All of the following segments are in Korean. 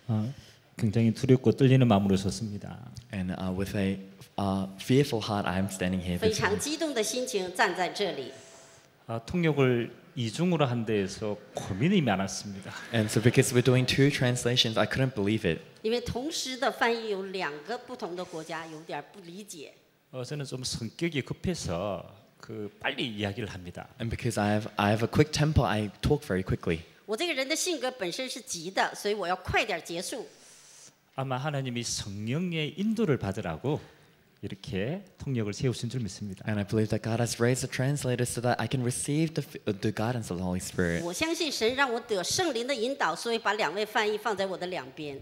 굉장히 두렵고 떨리는 마음으로 섰습니다. And with a fearful heart, I am standing here 非 before 常 you. 激动的心情站在这里。 통역을 이중으로 한 데에서 고민이 많았습니다. And so because we're doing two translations, I couldn't believe it. 因为同时的翻译有2个不同的国家，有点不理解。 저는 좀 성격이 급해서 빨리 이야기를 합니다. And because I have a quick temper, I talk very quickly. 我这个人的性格本身是急的，所以我要快点结束。 아마 하나님이 성령의 인도를 받으라고 이렇게 통역을 세우신 줄 믿습니다. And I believe that God has raised a translator so that I can receive the guidance of the Holy Spirit. 我相信神让我得圣灵的引导，所以把2位翻译放在我的两边。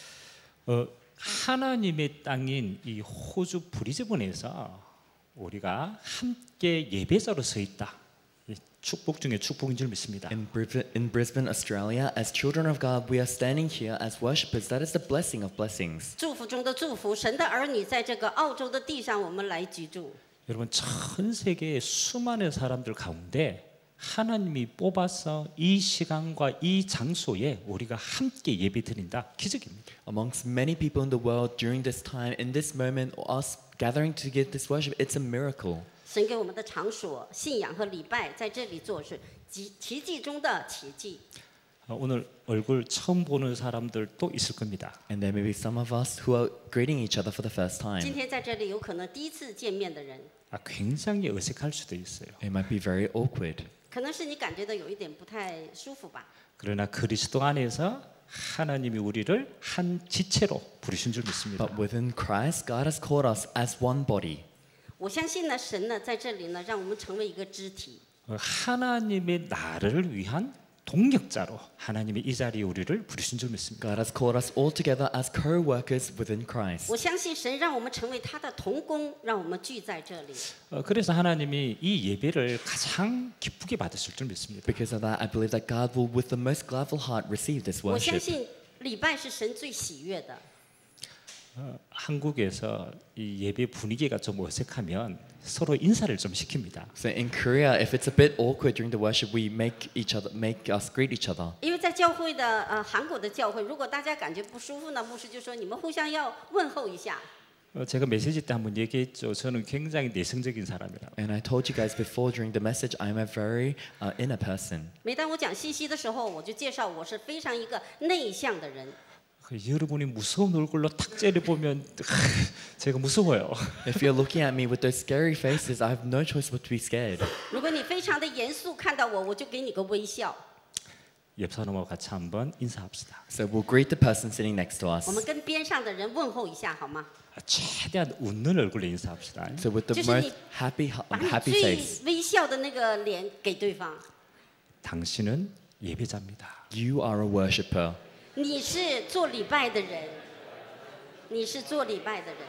하나님의 땅인 이 호주 브리즈번에서 우리가 함께 예배자로 서 있다. 축복 중에 축복인 줄 믿습니다. In Brisbane, Australia, as children of God, we are standing here as worshippers. That is the blessing of blessings. 祝福中的祝福，神的儿女在这个澳洲的地上，我们来居住。 여러분 전 세계의 수많은 사람들 가운데 하나님이 뽑아서 이 시간과 이 장소에 우리가 함께 예배드린다. 기적입니다. Amongst many people in the world during this time, in this moment, us gathering to give this worship, it's a miracle. 神给我们的场所、信仰和礼拜，在这里做是奇迹中的奇迹。 오늘 얼굴 처음 보는 사람들도 있을 겁니다. And there may be some of us who are greeting each other for the first 今 time. 天在这里有可能第一次见面的人， 굉장히 어색할 수도 있어요. It might be very awkward. 可能是你感觉到有一点不太舒服吧。 그러나 그리스도 안에서 하나님이 우리를 한 지체로 부르신 줄 믿습니다. But within Christ, God has called us as one body. 我相信呢，神呢在这里呢，让我们成为一个肢体。 하나님의 나라를 위한 동력자로 하나님이 이 자리에 우리를 부르신 줄 믿습니다. God has called us all together as co-workers within Christ. 我相信神让我们成为他的同工，让我们聚在这里。 그래서 하나님이 이 예배를 가장 기쁘게 받으실 줄 믿습니다. Because of that, I believe that God will, with the most gladful heart, receive this 我相 worship. 信礼拜是神最喜悦的。 한국에서 이 예배 분위기가 좀 어색하면 서로 인사를 좀 시킵니다. So in Korea, if it's a bit awkward during the worship, we make us greet each other. 因为在教会的韩国的教会，如果大家感觉不舒服呢，牧师就说你们互相要问候一下。 제가 메시지 때 한번 얘기했죠. 저는 굉장히 내성적인 사람이라고. And I told you guys before during the message, I'm a very inner person. 每当我讲信息的时候，我就介绍我是非常一个内向的人。 여러분이 무서운 얼굴로 탁 째려보면 제가 무서워요. If you're looking at me with those scary faces, I have no choice but to be scared. 如果你非常的严肃看到我，我就给你个微笑。 옆 사람하고 같이 한번 인사합시다. So we'll greet the person sitting next to 我 us. 们跟边上的人问候一下好吗？ 최대한 웃는 얼굴로 인사합시다. So with the 就是 most 你 happy 把你 happy 最 face. 微笑的那个脸给对方。 당신은 예배자입니다. You are a worshipper. 你是做礼拜的人，你是做礼拜的人。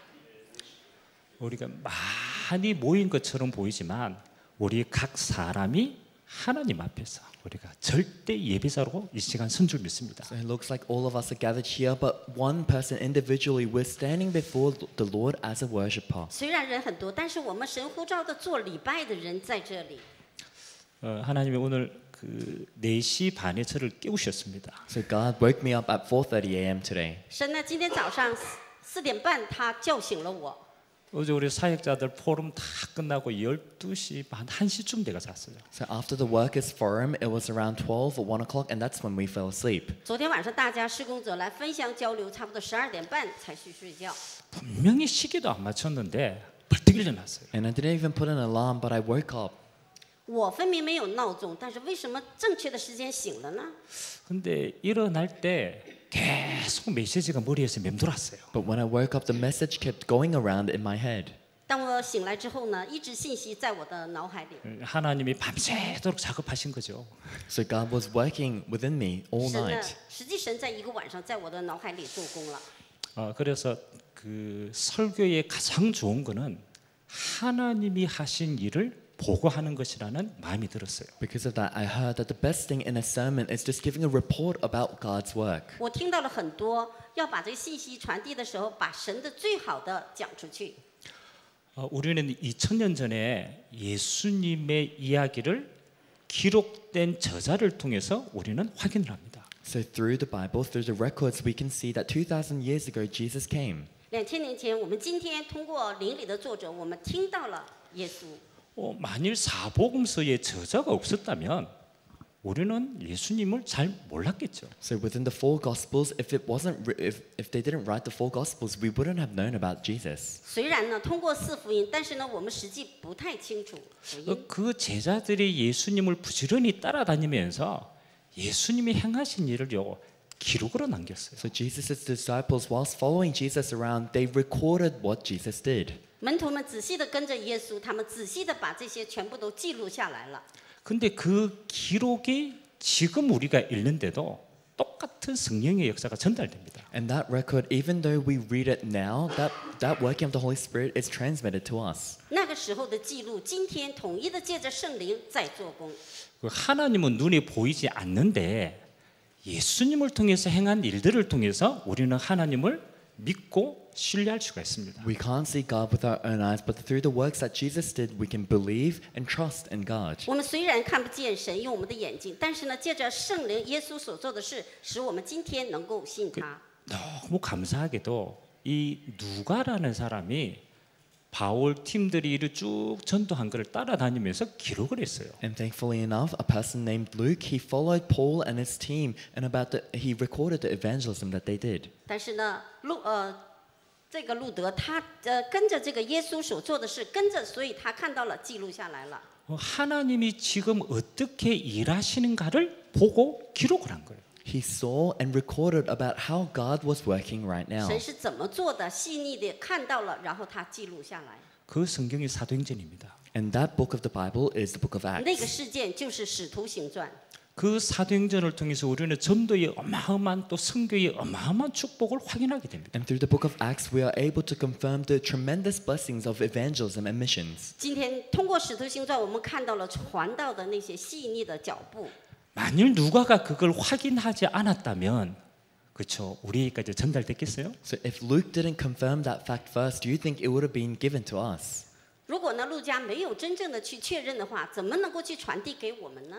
우리가 많이 모인 것처럼 보이지만 우리 각 사람이 하나님 앞에서 우리가 절대 예배자로 이 시간 선 줄 믿습니다. So it looks like all of us are gathered here, but one person individually, we're standing before the Lord as a worshipper. 虽然人很多，但是我们神呼召的做礼拜的人在这里。 하나님이 오늘 4시 반에 저를 깨우셨습니다. So God woke me up at 4:30 a.m. today. 神呢，今天早上4点半，他叫醒了我。 어제 우리 사역자들 포럼 다 끝나고 12시 반 1시쯤 내가 잤어요. So after the workers forum, it was around 12 or 1 o'clock, and that's when we fell asleep. 昨天晚上大家施工者来分享交流，差不多12点半才去睡觉。 분명히 시계도 안 맞췄는데 벌떡 일어났어요. And I didn't even put an alarm, but I woke up. 我分明没有闹钟，但是为什么正确的时间醒了呢？ 근데 일어날 때 계속 메시지가 머리에서 맴돌았어요. But when I woke up, the message kept going around in my head. 当我醒来之后呢，一直信息在我的脑海里。 하나님이 밤새도록 작업하신 거죠. So God was working within me all 神呢 night. ， 实际神在一个晚上在我的脑海里做工了。 그래서 그 설교의 가장 좋은 거는 하나님이 하신 일을 보고하는 것이라는 마음이 들었어요. Because of that, I heard that the best thing in a sermon is just giving a report about God's work. 我听到了很多，要把这个信息传递的时候，把神的最好的讲出去。 우리는 2000년 전에 예수님의 이야기를 기록된 저자를 통해서 우리는 확인을 합니다. So through the Bible, through the records, we can see that 2,000 years ago, Jesus came. 2000年前，我们今天通过灵里的作者，我们听到了耶稣。 만일 사복음서에 저자가 없었다면 우리는 예수님을 잘 몰랐겠죠. So within the four Gospels, if they didn't write the four Gospels, we wouldn't have known about Jesus. 虽然呢通过四福音，但是呢我们实际不太清楚福音。 그 제자들이 예수님을 부지런히 따라다니면서 예수님이 행하신 일을요 기록으로 남겼어요. So Jesus' disciples, whilst following Jesus around, they recorded what Jesus did. 门徒们仔细的跟着耶稣，他们仔细的把这些全部都记录下来了。 근데 그 기록이 지금 우리가 읽는데도 똑같은 성령의 역사가 전달됩니다. And that record, even though we read it now, that working of the Holy Spirit is transmitted to us. 那个时候的记录，今天统一的借着圣灵在做工。 그 하나님은 눈에 보이지 않는데 예수님을 통해서 행한 일들을 통해서 우리는 하나님을 믿고 신뢰할 수가 있습니다. We can't see God with our own eyes, but through the works that Jesus did, we can believe and trust in God. 我们虽然看不见神用我们的眼睛，但是呢，借着圣灵耶稣所做的事，使我们今天能够信他。 너무 감사하게도 이 누가라는 사람이 바울 팀들이 이를 쭉 전도한 것을 따라다니면서 기록을 했어요. And thankfully enough, a person named Luke, he followed Paul and his team, and he recorded the evangelism that they did. 但是呢，这个路德他跟着这个耶稣所做的事，跟着，所以他看到了，记录下来了。 하나님이 지금 어떻게 일하시는가를 보고 기록을 한 거예요. He saw and recorded about how God was working right now. 神是怎么做的，细腻的看到了，然后他记录下来。 그 성경이 사도행전입니다. And that book of the Bible is the book of 那个 Acts. 事件就是使徒行传。 그 사도행전을 통해서 우리는 전도의 어마어마한 또 선교의 어마어마한 축복을 확인하게 됩니다. And through the book of Acts, we are able to confirm the tremendous blessings of evangelism and missions. 今天通过使徒行传，我们看到了传道的那些细腻的脚步。 만일 누가가 그걸 확인하지 않았다면 그렇죠. 우리에게까지 전달됐겠어요? So if Luke didn't confirm that fact first, do you think it would have been given to us? 如果呢，路加没有真正的去确认的话，怎么能够去传递给我们呢？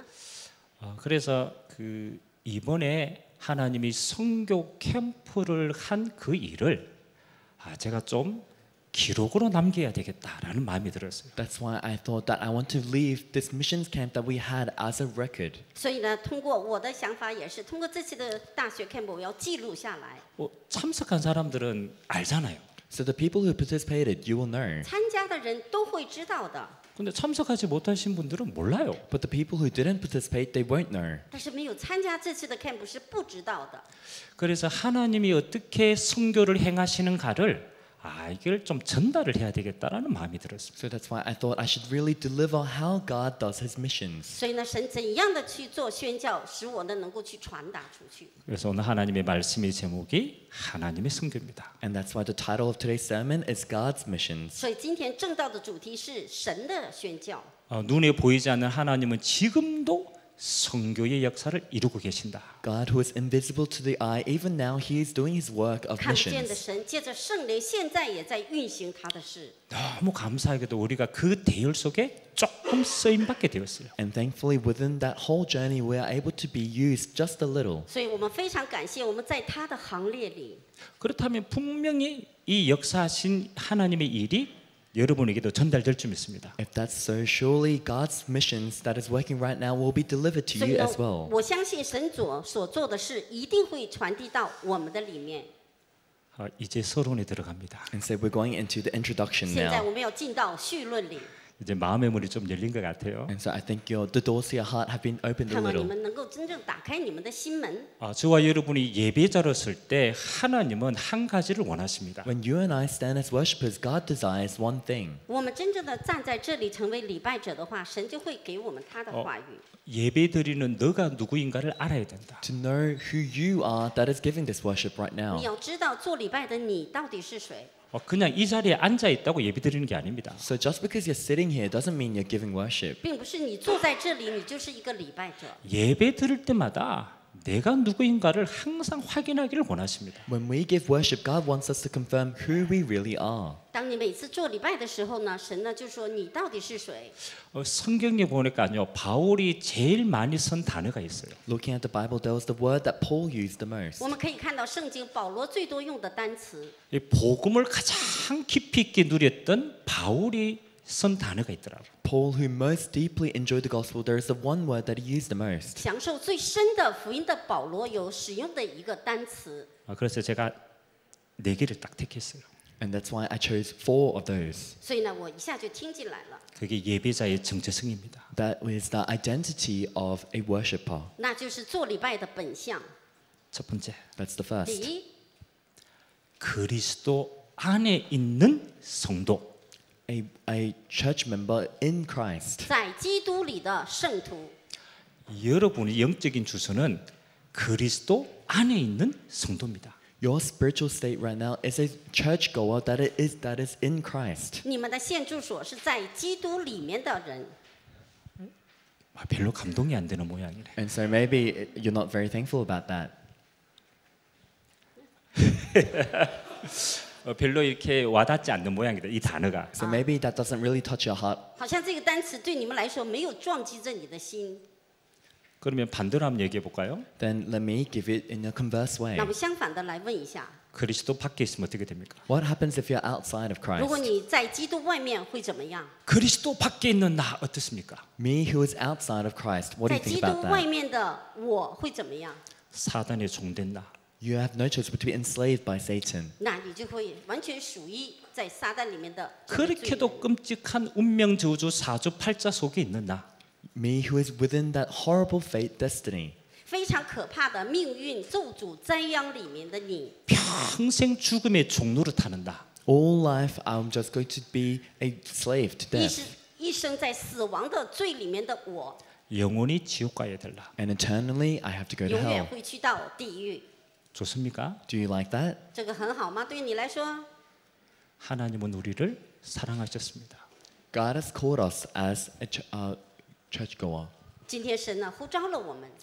그래서 그 이번에 하나님이 선교 캠프를 한 그 일을 제가 좀 기록으로 남겨야 되겠다라는 마음이 들었어요. That's why I thought that I want to leave this missions camp that we had as a record. 所以呢，通过我的想法也是，通过这次的大学 camp， 我要记录下来。 참석한 사람들은 알잖아요. So the people who participated, you will know. 参加的人都会知道的， 근데 참석하지 못하신 분들은 몰라요. But the people who didn't participate, they won't know. 但是没有参加这次的 camp 是不知道的。 그래서 하나님이 어떻게 선교를 행하시는가를 이걸 좀 전달을 해야 되겠다라는 마음이 들었습니다. So that's why I thought I should really deliver how God does his missions. 所以呢，神怎样的去做宣教，使我呢能够去传达出去。 그래서 오늘 하나님의 말씀의 제목이 하나님의 선교입니다. And that's why the title of today's sermon is God's missions. 所以今天正道的主题是神的宣教。 눈에 보이지 않는 하나님은 지금도 선교의 역사를 이루고 계신다. God who is invisible to the eye, even now he is doing his work of 看不见的 missions. 神，借着圣灵，现在也在运行他的事。 너무 감사하게도 우리가 그 대열 속에 조금 쓰임받게 되었어요. And thankfully within that whole journey we are able to be used just a little. 所以我们非常感谢，我们在他的行列里。 그렇다면 분명히 이 역사하신 하나님의 일이 여러분에게도 전달될 줄 믿습니다. If that's so, surely God's missions that is working right now will be delivered to 所以 you 呢 as well. 我相信神所做的事一定会传递到我们的里面。 이제 서론에 들어갑니다. And so we're going into the introduction 现在 now. 我们要进到绪论里， 이제 마음의 문이 좀 열린 것 같아요. And so I think the doors to your heart have been opened a 看望你 little. 们能够真正打开你们的心门。 저와 여러분이 예배자로 설 때 하나님은 한 가지를 원하십니다. When you and I stand as worshippers, God desires one thing. 我们真正的站在这里成为礼拜者的话，神就会给我们他的话语。 예배 드리는 너가 누구인가를 알아야 된다. To know who you are that is giving this worship right 你 now. 要知道做礼拜的你到底是谁。 그냥 이 자리에 앉아 있다고 예배 드리는 게 아닙니다. So just because you're sitting here doesn't mean you're giving worship. 并不是你坐在这里，你就是一个礼拜者。 예배 드릴 때마다 내가 누구인가를 항상 확인하기를 원하십니다. When we give worship, God wants us to confirm who we really are. 当你每次做礼拜的时候呢，神呢就说你到底是谁？ 성경에 보니까요, 바울이 제일 많이 쓴 단어가 있어요. Looking at the Bible, there was the word that Paul used the most. 我们可以看到圣经保罗最多用的单词， 이 복음을 가장 깊이 있게 누렸던 바울이 쓴 단어가 있더라고요. Paul, who most deeply enjoyed the gospel, there is the one word that he used the most. 享受最深的福音的保罗有使用的一个单词。 그래서 제가 4개를 딱 택했어요. And that's why I chose 4 of those. 所以呢，我一下就听进来了， 그게 예배자의 정체성입니다. That is the identity of a worshipper. 那就是做礼拜的本相。 첫 번째, That's the 第 first. 一， 그리스도 안에 있는 성도. A church member in Christ. 在基督里的圣徒。 여러분의 영적인 주소는 그리스도 안에 있는 성도입니다. Your spiritual state right now is a churchgoer that is in Christ. 你们的现住所是在基督里面的人。 별로 감동이 안 되는 모양이네. And so maybe you're not very thankful about that. 별로 이렇게 와닿지 않는 모양이다. 이 단어가. So maybe that doesn't really touch your heart. 好像这个单词对你们来说没有撞击着你的心。 그러면 반대로 한번 얘기해 볼까요? Then let me give it in a converse way. 那我们相反的来问一下， 그리스도 밖에 있으면 어떻게 됩니까? What happens if you're outside of 如果 Christ? 你在基督外面会怎么样？ 그리스도 밖에 있는 나 어떻습니까? Me who is outside of Christ, what do 在 you 基 think 督 about 外 that? 面的我会怎么样？ 사단의 종된 나. You have no choice but to be enslaved by Satan. 那你就会完全属于在撒旦里面的这个罪人。 그렇게도 끔찍한 운명 저주 사주 팔자 속에 있는 나. Me who is within that horrible fate destiny. 非常可怕的命运咒诅灾殃里面的你， 평생 죽음의 종노릇하는 나. All life, I'm just going to be a slave to 一 death. 生一生在死亡的罪里面的我， 영원히 지옥 가야 될 나. And eternally, I have to go to 永远 hell. 会去到地狱。 좋습니까? Do you like that? 这个很好吗？对于你来说， 하나님은 우리를 사랑하셨습니다. God has called us as a churchgoer. 今天神呢呼召了我们，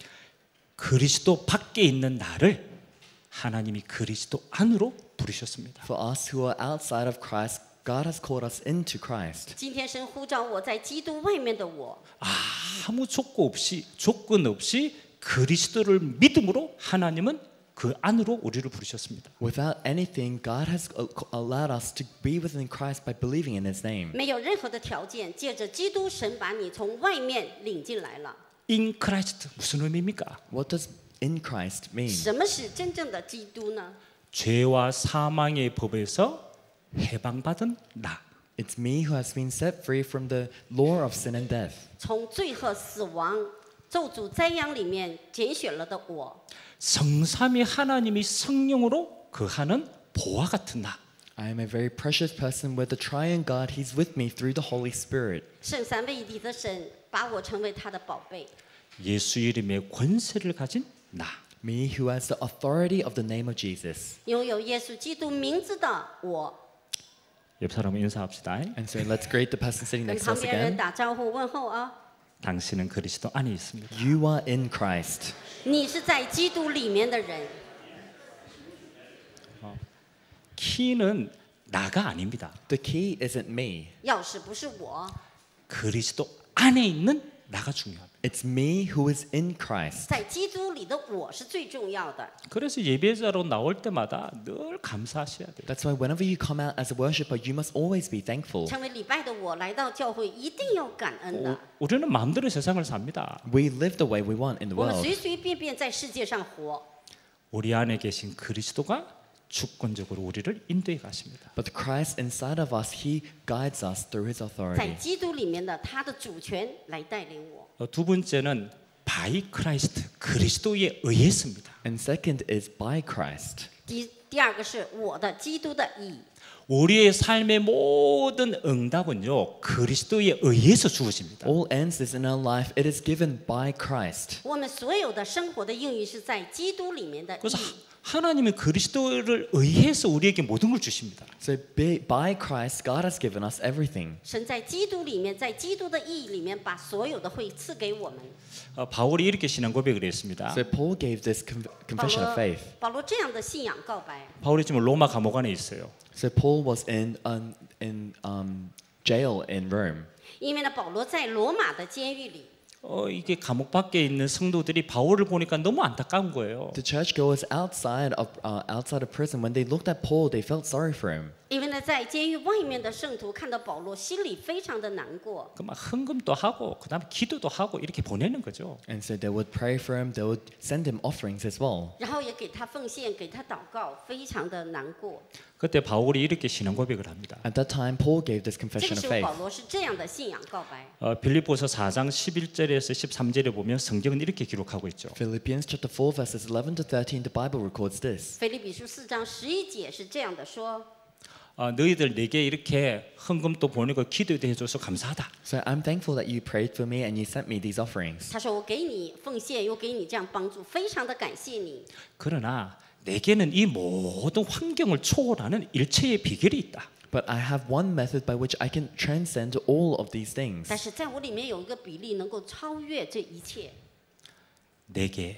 그리스도 밖에 있는 나를 하나님이 그리스도 안으로 부르셨습니다. For us who are outside of Christ, God has called us into Christ. 今天神呼召我在基督外面的我， 아무 조건 없이 그리스도를 믿음으로 하나님은 그 안으로 우리를 부르셨습니다. Without anything, God has allowed us to be within Christ by believing in His name. 没有任何的条件，借着基督，神把你从外面领进来了。 In Christ 무슨 의미입니까? What does in Christ mean? 什么是真正的基督呢？ 죄와 사망의 법에서 해방받은 나. It's me who has been set free from the law of sin and death. 从罪和死亡、咒诅灾殃里面拣选了的我， 성삼위 하나님이 성령으로 거하는 보화 같은 나. I am a very precious person with the triune God. He's with me through the Holy Spirit. 圣三位一体的神把我成为他的宝贝。 예수 이름의 권세를 가진 나. Me who has the authority of the name of Jesus. 拥有耶稣基督名字的我， 옆 사람은 인사합시다. And so let's greet the person sitting 跟 next to 旁 us 边人 again. 打招呼问候啊！ 당신은 그리스도 안에 있습니다. You are in Christ. 你是在基督里面的人， 키는 나가 아닙니다. The key isn't me. 钥匙不是我， 그리스도 안에 있는 나가 중요합니다. It's me who is in Christ. 在基督里的我是最重要的。 그래서 예배자로 나올 때마다 늘 감사하셔야 돼요. That's why whenever you come out as a worshiper, you must always be thankful. 成为礼拜的我来到教会一定要感恩的。 우리는 마음대로 세상을 삽니다. We live the way we want in the 我们 world. 随随便便在世界上活， 우리 안에 계신 그리스도가 주권적으로 우리를 인도해 가십니다. But Christ inside of us, He guides us through His 在 authority. 基督里面的他的主权来带领我。 두 번째는 by Christ 그리스도에 의했습니다. And second is by Christ. 第二个是我的基督的义， 우리의 삶의 모든 응답은요 그리스도에 의해서 주어집니다. All answers in our life, it is given by Christ. 我们所有的生活的应许是在基督里面的 그래서 义。 하나님이 그리스도를 의해서 우리에게 모든 걸 주십니다. So by Christ, God has given us everything. 神在基督里面，在基督的义里面，把所有的会赐给我们。 바울이 이렇게 신앙 고백을 했습니다. So Paul gave this 保 confession of 罗 faith. 保罗这样的信仰告白。 바울이 지금 로마 감옥 안에 있어요. So Paul was in jail in Rome. 因为呢，保罗在罗马的监狱里， 이게 감옥 밖에 있는 성도들이 바울을 보니까 너무 안타까운 거예요. The churchgoers outside of prison, when they looked at Paul, they felt sorry for him. 因为呢，在监狱外面的圣徒看到保罗，心里非常的难过。 막 헌금도 하고 그다음에 기도도 하고 이렇게 보내는 거죠. And so they would pray for him, they would send him offerings as well. 然后也给他奉献，给他祷告，非常的难过。 그때 바울이 이렇게 신앙 고백을 합니다. At that time, Paul gave this 这 confession 个 of 时候， faith. 保罗是这样的信仰告白。 빌립보서 4장 11절에서 13절에 보면 성경은 이렇게 기록하고 있죠. Philippians chapter 4, verses 11 to 13, the Bible records this. 腓立比书4章11节是这样的说： 너희들 내게 이렇게 헌금도 보내고 기도도 해줘서 감사하다. So I'm thankful that you prayed for me and you sent me these offerings. 他说我给你奉献，又给你这样帮助，非常的感谢你。 그러나 내게는 이 모든 환경을 초월하는 일체의 비결이 있다. But I have one method by which I can transcend all of these things. 但是在我里面有一个比例能够超越这一切。 내게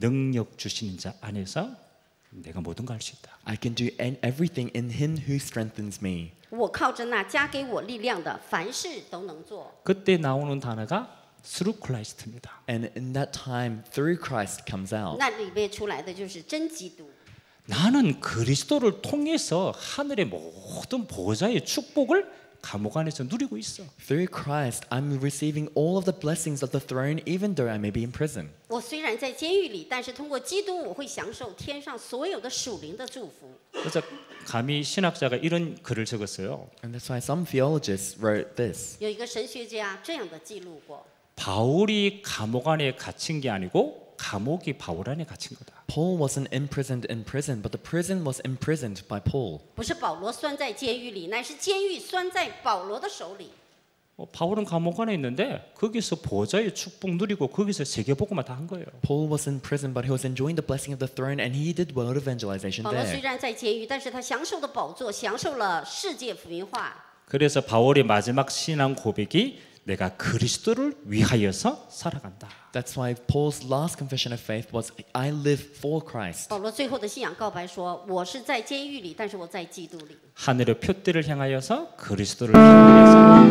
능력 주시는 자 안에서 내가 모든 걸 할 수 있다. I can do everything in Him who strengthens me. 我靠着那加给我力量的，凡事都能做。 그때 나오는 단어가 through Christ입니다. And in that time, through Christ comes out. 那里面出来的就是真基督。 나는 그리스도를 통해서 하늘의 모든 보좌의 축복을 감옥 안에서 누리고 있어. Through Christ, I'm receiving all of the blessings of the throne, even though I may be in prison. 我虽然在监狱里，但是通过基督，我会享受天上所有的属灵的祝福。 그래서 감히 신학자가 이런 글을 적었어요. And that's why some theologians wrote this. 有一个神学家这样的记录过： 바울이 감옥 안에 갇힌 게 아니고 감옥이 바울 안에 갇힌 거다. Paul wasn't imprisoned in prison, but the prison was imprisoned by Paul. 不是保罗拴在监狱里，乃是监狱拴在保罗的手里。 바울은 감옥 안에 있는데 거기서 보좌의 축복 누리고 거기서 세계복음화 다 한 거예요. Paul was in prison, but he was enjoying the blessing of the throne, and he did world evangelization 保罗虽 there. 然在监狱，但是他享受的宝座，享受了世界福音化。 그래서 바울의 마지막 신앙 고백이 내가 그리스도를 위하여서 살아간다. That's why Paul's last confession of faith was, I live for Christ. 保罗最后的信仰告白说：“我是在监狱里，但是我在基督里。 하늘의 표대를 향하여서 그리스도를 향하여서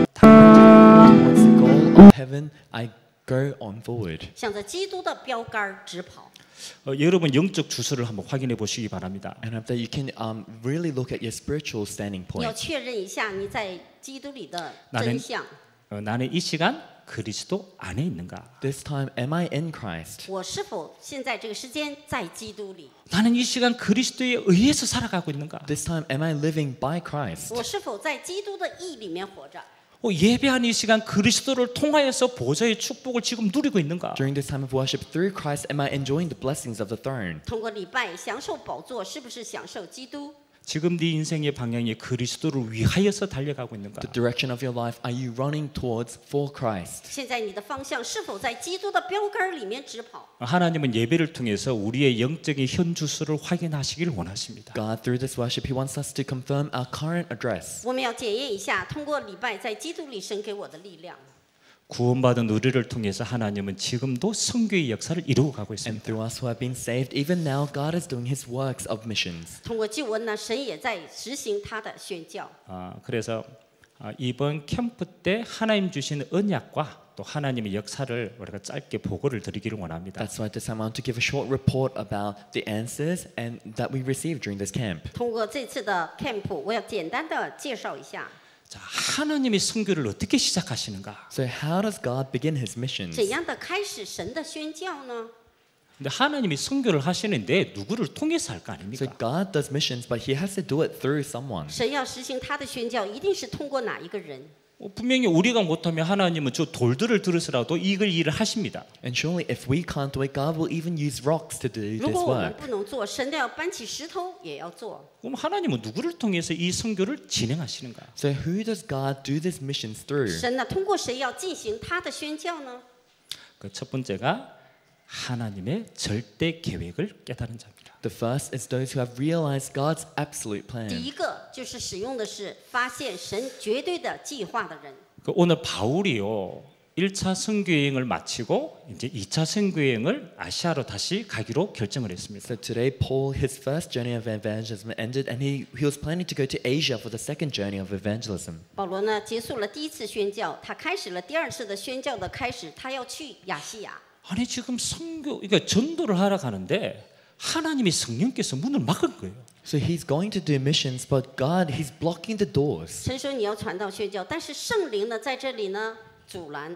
Towards the goal of heaven, I go on forward. 向着基督的标杆直跑。 여러분 영적 주소를 한번 확인해 보시기 바랍니다. And after you can really look at your spiritual standing 你要 point. 确认一下你在基督里的 나는 真相。 나는 이 시간 그리스도 안에 있는가? This time, am I in Christ? 我是否现在这个时间在基督里？ 나는 이 시간 그리스도에 의해서 살아가고 있는가? This time, am I living by Christ? 我是否在基督的义里面活着？ 예배하는 이 시간 그리스도를 통하여서 보좌의 축복을 지금 누리고 있는가? During this time of worship, through Christ, am I enjoying the blessings of the throne? 通过礼拜享受宝座，是不是享受基督？ 지금 네 인생의 방향이 그리스도를 위하여서 달려가고 있는가? The direction of your life, are you running towards for Christ? 现在你的方向是否在基督的标杆里面直跑？ 하나님은 예배를 통해서 우리의 영적인 현 주소를 확인하시길 원하십니다. God, through this worship, He wants us to confirm our current address. 我们要检验一下，通过礼拜在基督里神给我的力量。 구원받은 우리를 통해서 하나님은 지금도 선교의 역사를 이루어 가고 And 있습니다. through us who have been saved, even now, God is doing His works of missions. 通过救恩呢，神也在实行他的宣教。 그래서 이번 캠프 때 하나님 주신 언약과 또 하나님의 역사를 우리가 짧게 보고를 드리기를 원합니다. That's why this time I want to give a short report about the answers and that we received during this camp. 通过这次的 camp，我要简单的介绍一下， 자, 하나님의 선교를 어떻게 시작하시는가? So how does God begin His missions? 怎样的开始神的宣教呢？ 근데 하나님이 선교를 하시는데 누구를 통해서 할 거 So 아닙니까? God does missions, but He has to do it through someone. 神要实行他的宣教，一定是通过哪一个人？ 분명히 우리가 못하면 하나님은 저 돌들을 들으시라도 이걸 일을 하십니다. And surely if we can't do it, God will even use rocks to do 如 this 果我们 work. 不能做，神都要搬起石头也要做。 그럼 하나님은 누구를 통해서 이 선교를 진행하시는가? So who does God do these missions through? 神呢，通过谁要进行他的宣教呢？ 그 첫 번째가 하나님의 절대 계획을 깨달은 자입니다. The first is those who have realized God's absolute 第 plan. 一个就是使用的是发现神绝对的计划的人。 그 오늘 바울이요 1차 선교 여행을 마치고 이제 2차 선교 여행을 아시아로 다시 가기로 결정을 했습니다. So today, Paul, his first journey of evangelism ended, and he was planning to go to Asia for the second journey of evangelism. 保罗呢，结束了第一次宣教，他开始了第二次的宣教的开始，他要去亚细亚。 아니 지금 선교 그러니까 전도를 하러 가는데 하나님이 성령께서 문을 막은 거예요. So he's going to do missions, but God, he's blocking the doors. 神说你要传道宣教，但是圣灵呢，在这里呢阻拦。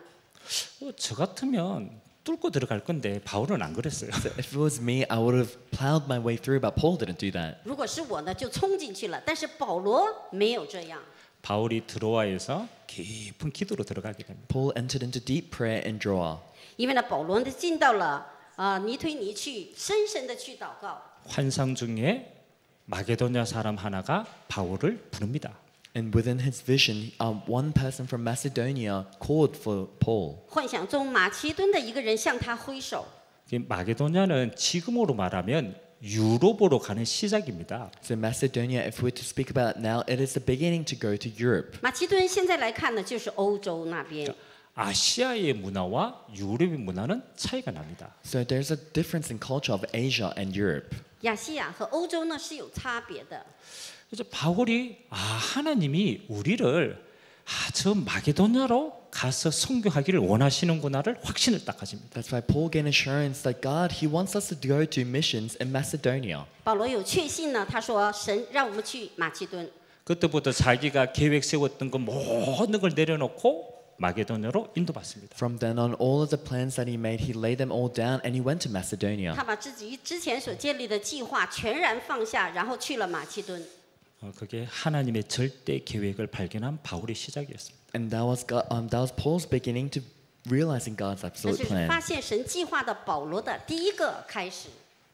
저 같으면 뚫고 들어갈 건데 바울은 안 그랬어요. So if it was me, I would have plowed my way through, but Paul didn't do that. 如果是我呢，就冲进去了。但是保罗没有这样。 바울이 드로아에서 깊은 기도로 들어가게 됩니다. Paul entered into deep prayer in Troa. 因为呢，保罗呢进到了尼推尼去，深深的去祷告。 환상 중에 마게도냐 사람 하나가 바울을 부릅니다. And within his vision, one person from Macedonia called for Paul. 幻想中马其顿的一个人向他挥手。 마게도냐는 지금으로 말하면 유럽으로 가는 시작입니다. So Macedonia, if we're to speak about it now, it is the beginning to go to Europe. 马其顿现在来看呢，就是欧洲那边。 아시아의 문화와 유럽의 문화는 차이가 납니다. So there's a difference in culture of Asia and Europe. 亚细亚和欧洲呢是有差别的。 그래서 바울이 하나님이 우리를 저 마게도냐로 가서 선교하기를 원하시는구나를 확신을 딱 가집니다. That's why Paul gained assurance that God, he wants us to go to missions in Macedonia. 保罗有确信呢，他说神让我们去马其顿。 그때부터 자기가 계획 세웠던 거 모든 걸 내려놓고 마게도냐로 인도받습니다. From then on, all of the plans that he made, he laid them all down and he went to Macedonia. 他把自己之前所建立的计划全然放下，然后去了马其顿。 그게 하나님의 절대 계획을 발견한 바울의 시작이었습니다. And that was Paul's beginning to realizing God's 这 absolute 就是 plan. 发现神计划的保罗的第一个开始。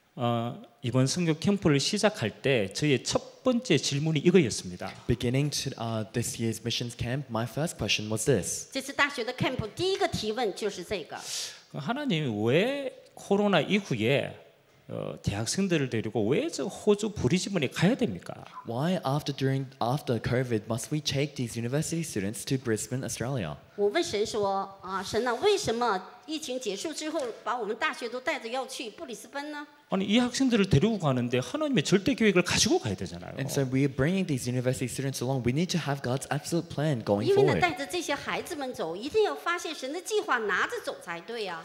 이번 선교 캠프를 시작할 때 저의 첫 번째 질문이 이거였습니다. Beginning to this year's missions camp, my first question was this. 这次大学的 camp 第一个提问就是这个： 하나님이 왜 코로나 이후에 대학생들을 데리고 왜 저 호주 브리즈번에 가야 됩니까? Why after COVID must we take these university students to Brisbane, Australia? 我问神说神呢，为什么疫情结束之后把我们大学都带着要去布里斯班呢？ 아니 이 학생들을 데리고 가는데 하나님의 절대 계획을 가지고 가야 되잖아요. And so we are bringing these university students along. We need to have God's absolute plan going 因为呢， forward. 带着这些孩子们走，一定要发现神的计划，拿着走才对呀。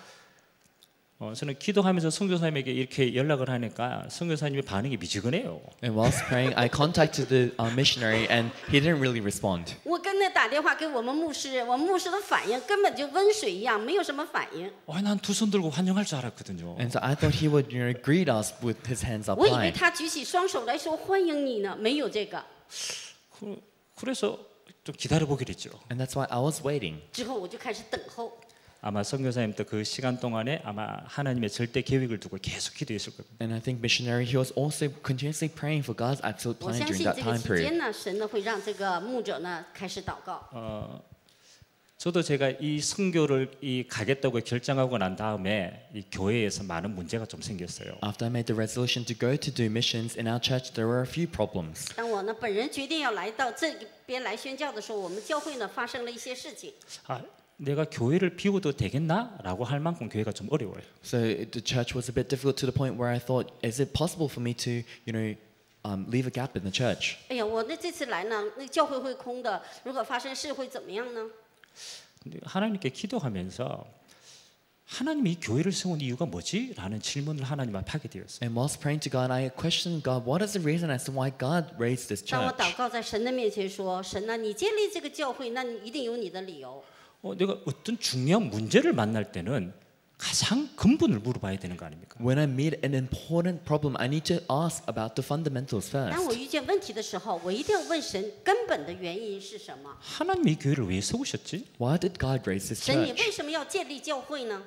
저는 기도하면서 선교사님에게 이렇게 연락을 하니까 선교사님의 반응이 미지근해요. And whilst praying, I contacted the missionary, and he didn't really respond. 我跟那打电话给我们牧师，我们牧师的反应根本就温水一样，没有什么反应。 난 두 손 들고 환영할 줄 알았거든요. And so I thought he would, greet us with his hands up 我以为 high. 他举起双手来说欢迎你呢，没有这个。 그래서 좀 기다려 보기로 했죠. And that's why I was waiting. 之后我就开始等候。 아마 선교사님도 그 시간 동안에 아마 하나님의 절대 계획을 두고 계속 기도했을 겁니다. And I think missionary, he was also continuously praying for God's absolute 我 plan 相 during 信 that 这个 time 期 period. 间呢，神呢会让这个牧者呢开始祷告。 저도 제가 이 선교를 가겠다고 결정하고 난 다음에 이 교회에서 많은 문제가 좀 생겼어요. After I made the resolution to go to do missions in our church, there were a few problems. 当我呢本人决定要来到这边来宣教的时候，我们教会呢发生了一些事情。 내가 교회를 비워도 되겠나라고 할 만큼 교회가 좀 어려워요. So the church was a bit difficult to the point where I thought, is it possible for me to, leave a gap in the church? 哎呀，我这次来呢，那教会会空的，如果发生事会怎么样呢？ 근데 하나님께 기도하면서 하나님이 이 교회를 세운 이유가 뭐지? 라는 질문을 하나님 앞에 하게 되었어요. And whilst praying to God, I questioned God, what is the reason as to why God raised this 当我 church? 祷告在神的面前说：“神呢，你建立这个教会，那你一定有你的理由。 내가 어떤 중요한 문제를 만날 때는 가장 근본을 물어봐야 되는 거 아닙니까? When I meet an important problem, I need to ask about the fundamentals 当我 first. 遇见问题的时候，我一定要问神根本的原因是什么？ 하나님이 교회를 왜 세우셨지? Why did God raise His 神，你 church? 为什么要建立教会呢？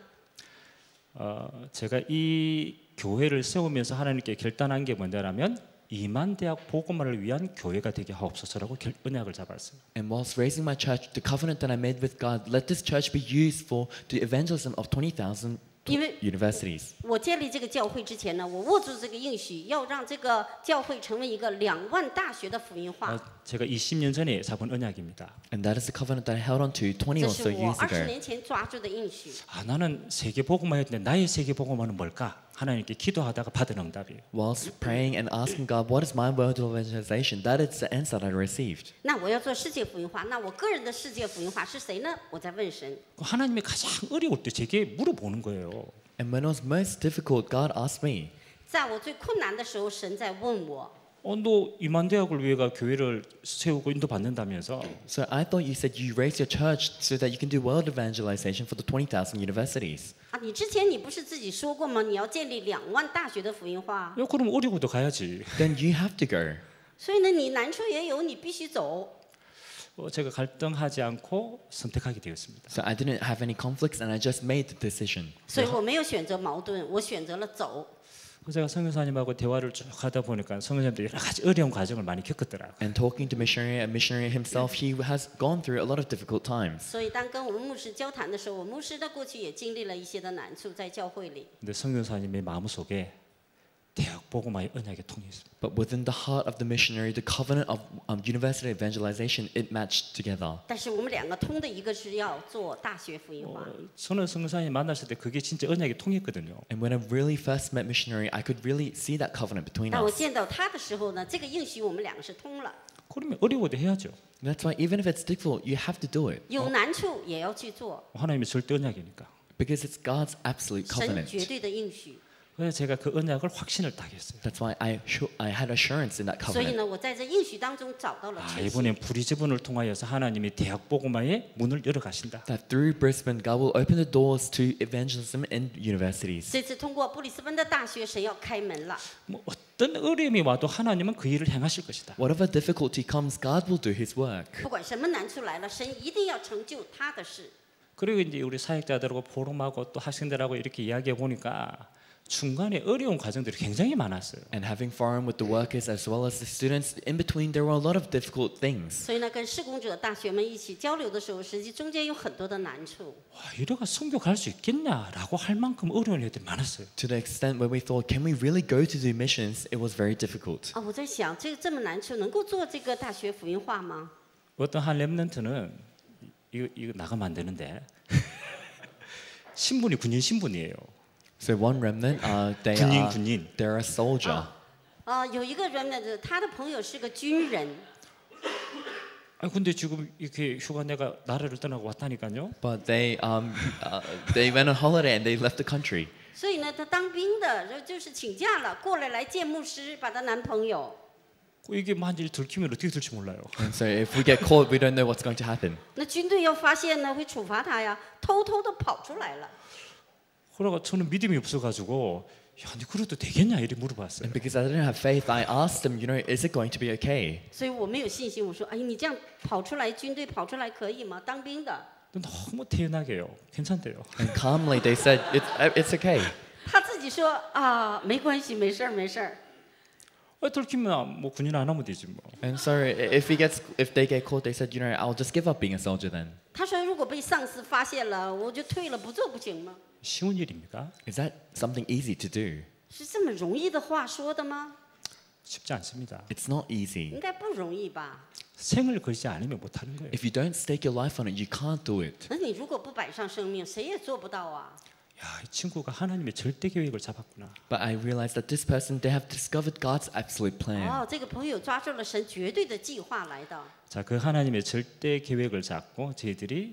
제가 이 교회를 세우면서 하나님께 결단한 게 뭐냐면 이만대학 복음화를 위한 교회가 되게 하옵소서라고 언약을 잡았어요. And whilst raising my church, the covenant that I made with God, let this church be used for the evangelism of 20,000 因为 universities. 我建立这个教会之前呢，我握住这个应许，要让这个教会成为一个2万大学的福音化。 제가 20년 전에 잡은 언약입니다. And that is the covenant that I held on to 20 这 or 是 so 我 years 20 ago. 年前抓住的应许。 나는 세계 복음화였는데 나의 세계 복음화는 뭘까? 하나님께 기도하다가 받은 응답이에요. Whilst praying and asking God, what is my word of evangelization? That is the answer that I received. 那我要做世界福音化，那我个人的世界福音化是谁呢？我在问神。 하나님이 가장 어려울 때 제게 물어보는 거예요. And when it was most difficult, God asked me, 在我最困难的时候，神在问我。 너 이만대학을 위해가 교회를 세우고 인도받는다면서 so I thought you said you raised your church so that you can do world evangelization for the 20,000 universities. 啊，你之前你不是自己说过吗？你要建立2万大学的福音化， 그럼 어리고도 가야지. Then you have to go. 所以呢，你难处也有，你必须走。 제가 갈등하지 않고 선택하게 되었습니다. So I didn't have any conflicts and I just made the decision. 所以我没有选择矛盾，我选择了走。 제가 성교사님하고 대화를 쭉 하다 보니까 성교사님도 여러 가지 어려운 과정을 많이 겪었더라고요. And talking to missionary, a missionary himself, he has gone through a lot of difficult times. 所以当跟我们牧师交谈的时候，我牧师的过去也经历了一些的难处，在教会里。 근데 성교사님의 마음속에 대학 복음화의 언약이 통했습니다. But within the heart of the missionary, the covenant of university evangelization, it matched together. 但是我们两个通的一个是要做大学福音化， 저는 성교사님 만났을 때 그게 진짜 언약이 통했거든요. And when I really first met missionary, I could really see that covenant between 当我 us. 见到他的时候呢，这个应许我们两个是通了， 그러면 어려워도 해야죠. That's why even if it's difficult, you have to do it 有难处也要去做， 하나님의 절대 언약이니까. because it's God's absolute 神 covenant. 绝对的应许。 그래서 제가 그 언약을 확신을 딱 했어요. That's why I had assurance in that 所以 covenant. 呢，我在这应许当中找到了确信。 이번엔 브리즈번을 통하여서 하나님이 대학 복음화의 문을 열어 가신다. That through Brisbane, God will open the doors to evangelism in universities. 这次通过布里斯班的大学，神要开门了。 뭐 어떤 어려움이 와도 하나님은 그 일을 행하실 것이다. Whatever difficulty comes, God will do His work. 不管什么难处来了，神一定要成就他的事。 그리고 이제 우리 사역자들하고 포럼하고 또 학생들하고 이렇게 이야기해 보니까 중간에 어려운 과정들이 굉장히 많았어요. And having forum with the workers as well as the students, in between there were a lot of difficult things. 所以呢，跟事工者大学们一起交流的时候，实际中间有很多的难处。 와, 이래가 선교 갈 수 있겠냐라고 할 만큼 어려운 일들이 많았어요. To the extent where we thought, can we really go to do missions? It was very difficult. 啊，我在想，这么难处能够做这个大学福音化吗？ 어떤 한 렘넌트는 이거 나가면 안 되는데 신분이 군인 신분이에요. So one remnant, 군인. they're a soldier. 有一个人呢，他的朋友是个军人， 아 근데 지금 이렇게 휴가 내가 나라를 떠나고 왔다니까요. But they went on holiday and they left the country. 所以呢，他当兵的，就是请假了，过来见牧师，把她男朋友。 이게 만일 들키면 어떻게 될지 몰라요. And so if we get caught, we don't know what's going to happen. 那军队要发现呢，会处罚他呀，偷偷的跑出来了。 그러가 저는 믿음이 없어가지고 야, 근데 그래도 되겠냐 이렇게 물어봤어요. And because I didn't have faith, I asked them, is it going to be okay? 所以我没有信心，我说，哎，你这样跑出来，军队跑出来可以吗？当兵的。 너무 태연하게요. 괜찮대요. And calmly they said, it's okay. 他自己说啊，没关系，没事儿，没事儿。 들키면 뭐 군인 안 하면 되지 뭐. And so if they get caught, they said, I'll just give up being a soldier then. 他说，如果被上司发现了，我就退了，不做不行吗？ 쉬운 일입니까? Is that something easy to do? 是这么容易的话说的吗？ 쉽지 않습니다. It's not easy. 应该不容易吧？ 생을 걸지 않으면 못 하는 거예요. If you don't stake your life on it, you can't do it. 那你如果不摆上生命，谁也做不到啊。 야, 이 친구가 하나님의 절대 계획을 잡았구나. But I realized that this person, they have discovered God's absolute plan. 哦，这个朋友抓住了神绝对的计划来的。 자, 그 하나님의 절대 계획을 잡고 저희들이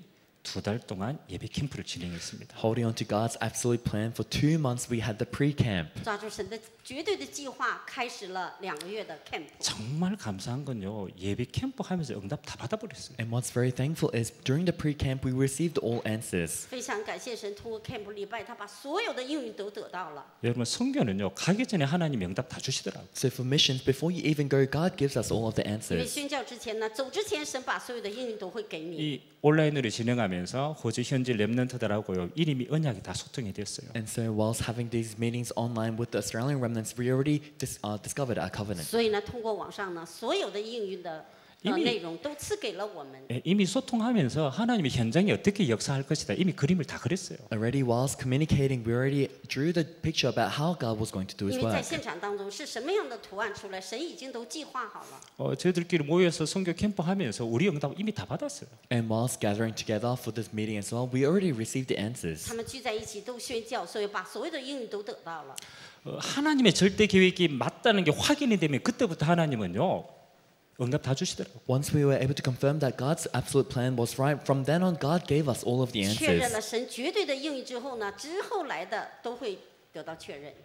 2달 동안 예배 캠프를 진행했습니다. Holding on to God's absolute plan, for 2 months we had the pre-camp. 抓住神的绝对的计划，开始了2个月的 camp。 정말 감사한 건요. 예배 캠프 하면서 응답 다 받아버렸어요. And what's very thankful is during the pre-camp we received all answers. 非常感谢神，通过 camp 礼拜，他把所有的应允都得到了。 여러분 성교는요. 가기 전에 하나님 응답 다 주시더라고요. So for missions, before you even go, God gives us all of the 因为 answers. 宣教之前呢，走之前，神把所有的应允都会给你。 이 온라인으로 진행하면서 호주 현지 렘넌트들하고요. 이름이 언약이 다 소통이 됐어요. And so whilst having these meetings online with the Australian remnants, we already discovered our covenant. 所以呢，通过网上呢，所有的应允的 이미- 内容都赐给了我们。 예, 이미 소통하면서 하나님이 현장에 어떻게 역사할 것이다. 이미 그림을 다 그렸어요. Already whilst communicating, we already drew the picture about how God was going to do 因 his 为在 work. 现场当中是什么样的图案出来，神已经都计划好了。 저희들끼리 모여서 성교 캠프 하면서 우리 응답 이미 다 받았어요. And whilst gathering together for this meeting as well, we already received the 他 answers. 们聚在一起都宣教，所以把所有的应允都得到了。 하나님의 절대 계획이 맞다는 게 확인이 되면 그때부터 하나님은요. 응답 다 주시더라고요. Once we were able to confirm that God's absolute plan was right, from then on, God gave us all of the 确认 answers. 了神绝对的应允之后呢，之后来的都会得到确认。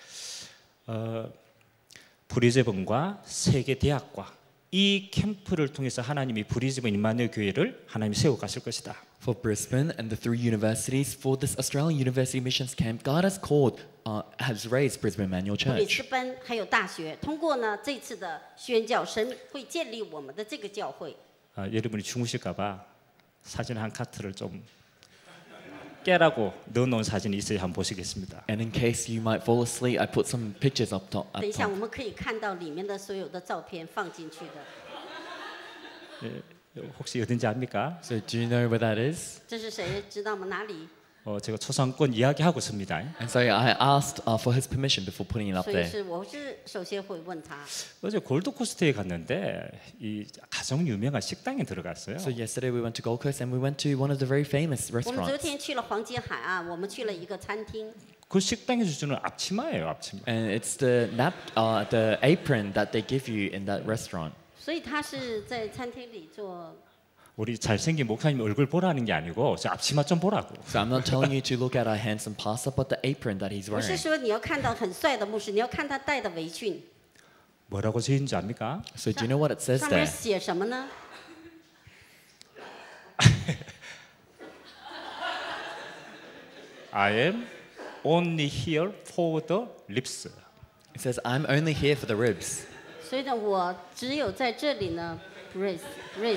브리즈번과 세계 대학과 이 캠프를 통해서 하나님이 브리즈번 임마누엘 교회를 하나님이 세워 가실 것이다. For Brisbane and the 3 universities, for this Australian University Missions Camp, God has raised Brisbane Emmanuel 布里 Church. 斯班还有大学，通过呢这次的宣教，神会建立我们的这个教会。 여러분이 주무실까봐 사진 한 카트를 좀 깨라고 넣어놓은 사진이 있어요. 한번 보시겠습니다. And in case you might fall asleep, I put some pictures up top. 等一下我们可以看到里面的所有的照片放进去的。 혹시 어딘지 압니까? So do you know where that is? 这是谁知道吗？哪里？ 제가 초상권 이야기하고 있습니다. And so I asked for his permission before putting it up 所以 there. 我是首先会问他。 어제 골드코스트에 갔는데 이 가장 유명한 식당에 들어갔어요. So yesterday we went to Gold Coast and we went to one of the very famous 我们昨 restaurants. 天去了黄金海岸，我们去了一个餐厅， 그 식당에서 주는 앞치마예요, 앞치마. And it's the apron that they give you in that restaurant. 所以他是在餐厅里做。 우리 잘생긴 목사님 얼굴 보라는 게 아니고 저 앞치마 좀 보라고. So I'm not telling you to look at our handsome pastor, but the apron that he's 不是 wearing. 说你要看到很帅的牧师，你要看他戴的围裙， 뭐라고 적인지 압니까? So do you know what it says 上面 there? 写什么呢？ I am only here for the lips. It says, I'm only here for the ribs. 所以呢，我只有在这里呢 ，brace。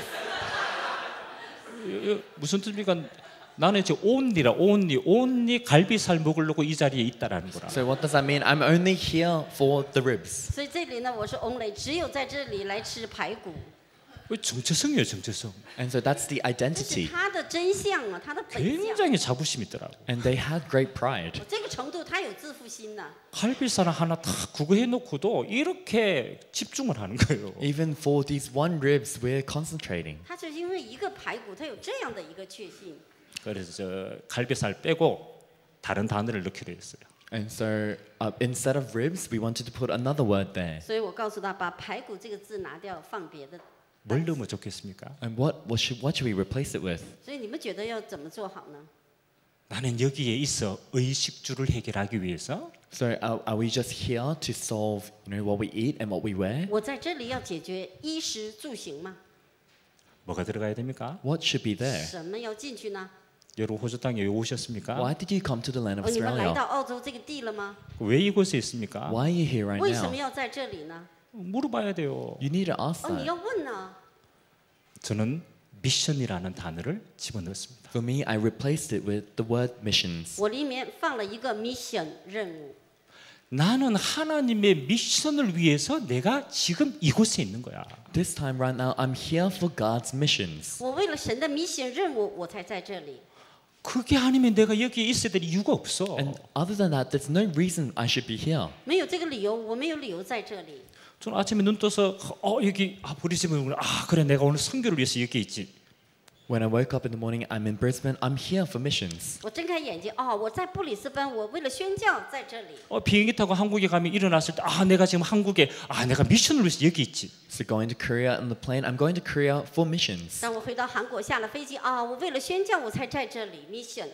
무슨 뜻입니까? 나는 이제 only 갈비살 먹으려고 이 자리에 있다라는 거라. So what does that mean? I'm only here for the ribs. 所以这里呢，我是 only， 只有在这里来吃排骨， 정체성이에요, 정체성. And so that's the 这是 identity. 他的真相啊，他的本相。 굉장히 자부심 있더라고. And they had great pride. 这个程度，他有自负心呐、 갈비살 하나 다 구거해 놓고도 이렇게 집중을 하는 거예요. Even for these one ribs, we're concentrating. 他是因为一个排骨，他有这样的一个确信。 그래서 저 갈비살 빼고 다른 단어를 넣기로 했어요. And so instead of ribs, we wanted to put another word there. 所以我告诉他，把排骨这个字拿掉，放别的。 뭘 넣으면 좋겠습니까? And what should we replace it with? 所以你们觉得要怎么做好呢？ 나는 여기에 있어 의식주를 해결하기 위해서 So are we just here to solve, what we eat and what we wear? 我在这里要解决衣食住行吗？ 뭐가 들어가야 됩니까? What should be there? 什么要进去呢？ 여러분 호주 땅에 왜 오셨습니까? Why did you come to the land of 你们来 Australia? 到澳洲这个地了吗？ 왜 이곳에 있습니까? Why are you here right 为什么 now? 要在这里呢？ 물어봐야 돼요. You need to ask 哦，你 that. 要问呢。 저는 미션이라는 단어를 집어넣었습니다. For me, I replaced it with the word missions. 我里面放了一个 mission 任务。 나는 하나님의 미션을 위해서 내가 지금 이곳에 있는 거야. This time right now, I'm here for God's missions. 我为了神的 mission 任务，我才在这里。 그게 아니면 내가 여기에 있어야 될 이유가 없어. And other than that, there's no reason I should be here. 没有这个理由，我没有理由在这里。 저는 아침에 눈 떠서 여기 브리즈번이구나. 그래 내가 오늘 선교를 위해서 여기 있지. When I woke up in the morning, I'm in Brisbane. I'm here for missions. 我睁开眼睛，哦，我在布里斯班，我为了宣教在这里。 비행기 타고 한국에 가면 일어났을 때 내가 지금 한국에 내가 미션을 위해서 여기 있지. So going to Korea on the plane, I'm going to Korea for missions. 当我回到韩国下了飞机，我为了宣教我才在这里 mission。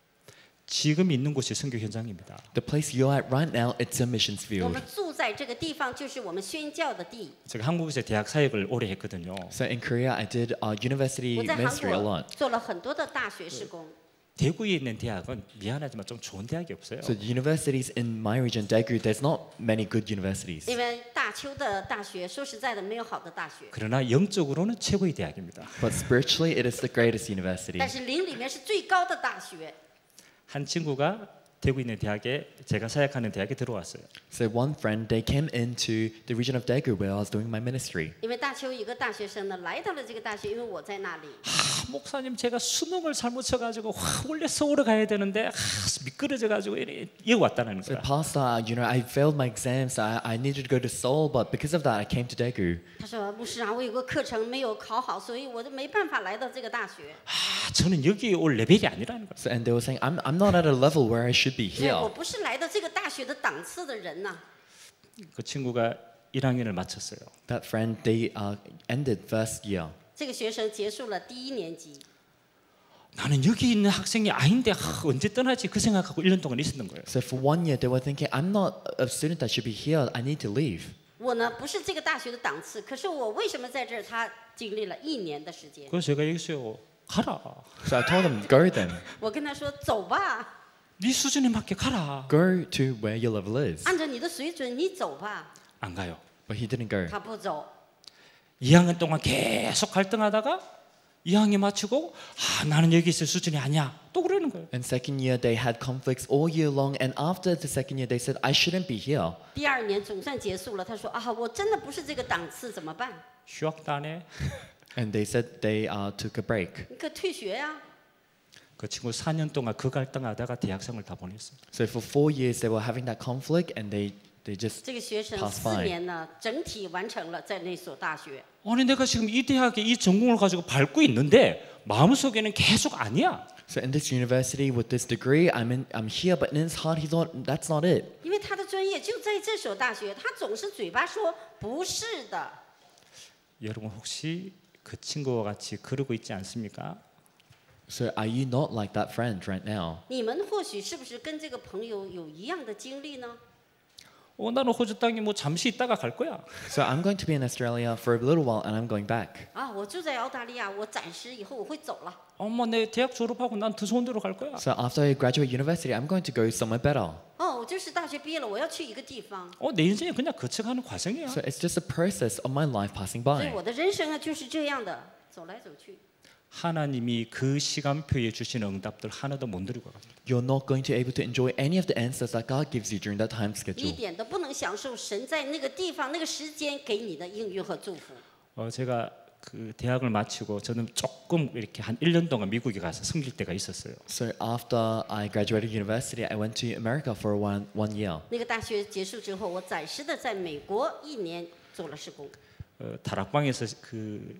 지금 있는 곳이 선교 현장입니다. The place you're at right now, it's a missions 我 field. 们住在这个地方，就是我们宣教的地。 제가 한국에서 대학 사역을 오래 했거든요. So in Korea, I did university 我在韩 ministry a 国 lot. 做了很多的大学施工。 대구에 있는 대학은 미안하지만 좀 좋은 대학이 없어요. So the universities in my region, Daegu, there's not many good universities. 因为大邱的大学，说实在的，没有好的大学。 그러나 영적으로는 최고의 대학입니다. But spiritually, it is the greatest university. 但是灵里面是最高的大学。 한 친구가 대구 있는 대학에 제가 사역하는 대학에 들어왔어요. So one friend, they came into the region of Daegu where I was doing my ministry. 因为大邱一个大学生呢，来到了这个大学，因为我在那里。 목사님 제가 수능을 잘못 쳐가지고 원래 서울에 가야 되는데 미끄러져가지고 여기 왔다는 So 거야. pastor, I failed my exams. I needed to go to Seoul, but because of that, I came to Daegu. 他说：“牧师啊，我有个课程没有考好，所以我就没办法来到这个大学。 저는 여기 올 레벨이 아니라는 거야. So and they were saying, I'm not at a level where I should be 所以我 here. 不是来到这个大学的档次的人呐、 그 친구가 1학년을 마쳤어요. That friend, they ended first year. 这个学生结束了第1年级， 나는 여기 있는 학생이 아닌데 언제 떠나지 그 생각하고 1년 동안 있었던 거예요. So for 1 year, they were thinking, I'm not a student that should be here. I need to leave. 我呢不是这个大学的档次，可是我为什么在这儿？他经历了1年的时间。 그래서 제가 얘기했어요. 가라. So I told them, go then. 我跟他说：“走吧， 네 수준에 맞게 가라. Go to where your level is. 按照你的水准，你走吧。 안 가요. But he didn't go. 他不走， 2학년 동안 계속 갈등하다가 2학년 마치고 나는 여기 있을 수준이 아니야. 또 그러는 거예요. And second year, they had conflicts all year long. And after the second year, they said, I shouldn't be here. 第2年总算结束了。他说：“我真的不是这个档次，怎么办？ 휴학도 안 해. And they said they took a break. 你可退学呀、 그 친구 4년 동안 그 갈등하다가 대학생을 다 보냈어요. So for 4 years, they were having that conflict, and they just 这个学生 Pass 4 by 年呢，整体完成了在那所大学。 아니 내가 지금 이 대학에 이 전공을 가지고 밟고 있는데 마음속에는 계속 아니야. so in this university with this degree, I'm here, but in his heart, he thought that's not it. 因为他的专业就在这所大学，他总是嘴巴说不是的。 여러분 혹시 그 친구와 같이 그러고 있지 않습니까? So are you not like that friend right now? 你们或许是不是跟这个朋友有一样的经历呢？ 나는 호주 땅에 뭐 잠시 있다가 갈 거야. So I'm going to be in Australia for a little while, and I'm going back. 我住在澳大利亚，我暂时以后我会走了。 내 대학 졸업하고 난 더 좋은 데로 갈 거야. So after I graduate university, I'm going to go somewhere better. 我就是大学毕业了，我要去一个地方。 내 인생이 그냥 거쳐가는 과정이야. So it's just a process of my life passing 所以 by. 我的人生啊就是这样的，走来走去。 하나님이 그 시간표에 주신 응답들 하나도 못 누리고 갑니다. You're not going to be able to enjoy any of the answers that God gives you during that time 一 schedule. 点都不能享受神在那个地方、那个时间给你的应允和祝福。 제가 그 대학을 마치고 저는 조금 이렇게 한 1년 동안 미국에 가서 섬길 때가 있었어요. So after I graduated university, I went to America for one year. 那个大学结束之后，我暂时的在美国1年做了施工。 다락방에서 그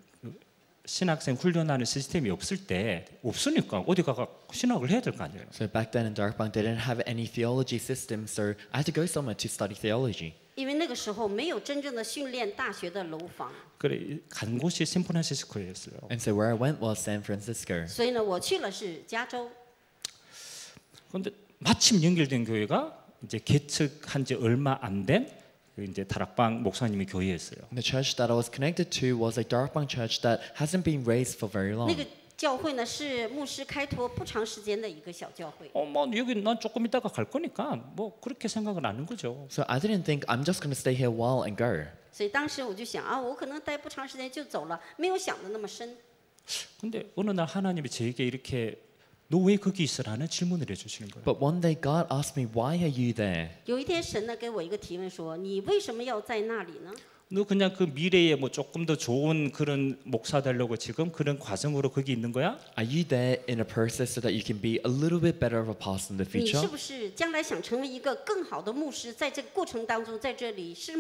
신학생 훈련하는 시스템이 없으니까 어디 가서 신학을 해야 될 거 아니에요. So back then in Darkbank, they didn't have any theology system, so I had to go somewhere to study theology. 因为那个时候没有真正的训练大学的楼房， 그래 간 곳이 샌프란시스코였어요. And so where I went was San Francisco. 所以呢，我去了是加州。 그런데 마침 연결된 교회가 이제 개척한 지 얼마 안 된 이제 다락방 목사님의 교회였어요. The church that I was connected to was a Darkbank church that hasn't been raised for very 那 long. 个教会呢是牧师开拓不长时间的一个小教会。 여기 난 조금 있다가 갈 거니까 뭐 그렇게 생각은 안 한 거죠. So I didn't think I'm just going to stay here a while and go. 所以当时我就想我可能待不长时间就走了，没有想的那么深。 근데 어느 날 하나님이 저에게 이렇게 너 왜 거기 있으라는 질문을 해주시는 거예요. But one day God asked me, why are you there? 有一天神呢给我一个提问说：“你为什么要在那里呢？ 너 그냥 그 미래에 뭐 조금 더 좋은 그런 목사 되려고 지금 그런 과정으로 거기 있는 거야? Are you there in a process so that you can be a little bit better of a pastor in the 你是 future? 不是将来想成为一个更好的牧师？在这个过程当中，在这里是吗？”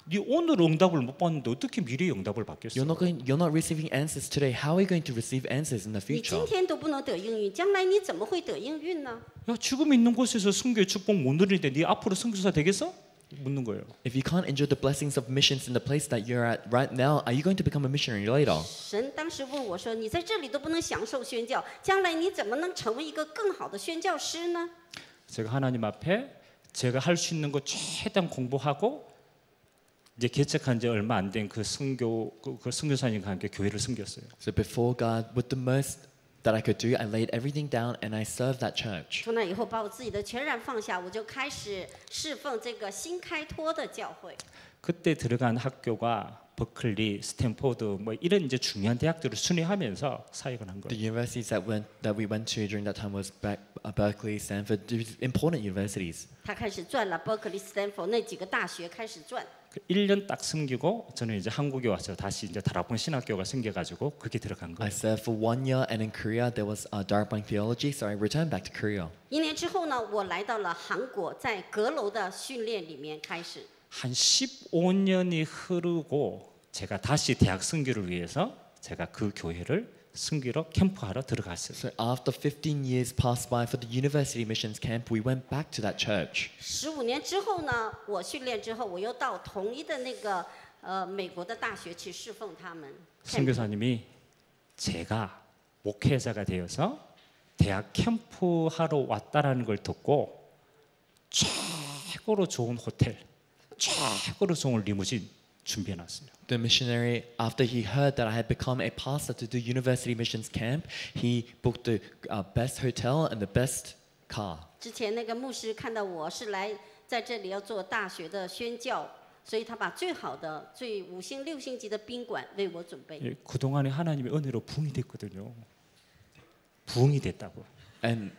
네 오늘 응답을 못 받는데 어떻게 미래의 응답을 받겠어? You're not receiving answers today. How are you going to receive answers in the 你 future? 今天都不能得应允，将来你怎么会得应允呢？ 야, 지금 있는 곳에서 선교의 축복 못 누리는데 네 앞으로 선교사 되겠어? 묻는 거예요. If you can't enjoy the blessings of missions in the place that you're at right now, are you going to become a missionary later? 神当时问我说：“你在这里都不能享受宣教，将来你怎么能成为一个更好的宣教师呢？” 제가 하나님 앞에 제가 할 수 있는 거 최대한 공부하고 이제 개척한 지 얼마 안 된 그 선교사님과 함께 교회를 섬겼어요. So before God, with the most that I could do, I laid everything down and I served that church. 从那以后，把我自己的全然放下，我就开始侍奉这个新开拓的教会。 그때 들어간 학교가 버클리, 스탠포드 뭐 이런 이제 중요한 대학들을 순회하면서 사역을 한 The 거예요. universities that we went to during that time was Berkeley, Stanford, important universities. 他开始转了伯克利、斯坦福那几个大学开始转。 그 1년 딱 섬기고 저는 이제 한국에 와서 다시 이제 다락방 신학교가 생겨가지고 그렇게 들어간 I 거예요. served for 1 year, and in Korea there was Darabang theology, so I returned back to Korea. 1年之后呢，我来到了韩国，在阁楼的训练里面开始。 한 15년이 흐르고 제가 다시 대학 선교를 위해서 제가 그 교회를 선교로 캠프하러 들어갔어요. So after 15 years passed by for the university missions camp, we went back to that church. 15年之后呢，我训练之后，我又到同一的那个美国的大学去侍奉他们。 선교사님이 제가 목회자가 되어서 대학 캠프하러 왔다라는 걸 듣고 최고로 좋은 호텔, 최고로 좋은 리무진 준비해놨어요. The missionary, after he heard that I had become a pastor to the university missions camp, he booked the best hotel and the best car. 之前那个牧师看到我是来在这里要做大学的宣教，所以他把最好的、最5星、6星级的宾馆为我准备。 예, 그동안에 하나님의 은혜로 부흥이 됐거든요. 부흥이 됐다고. And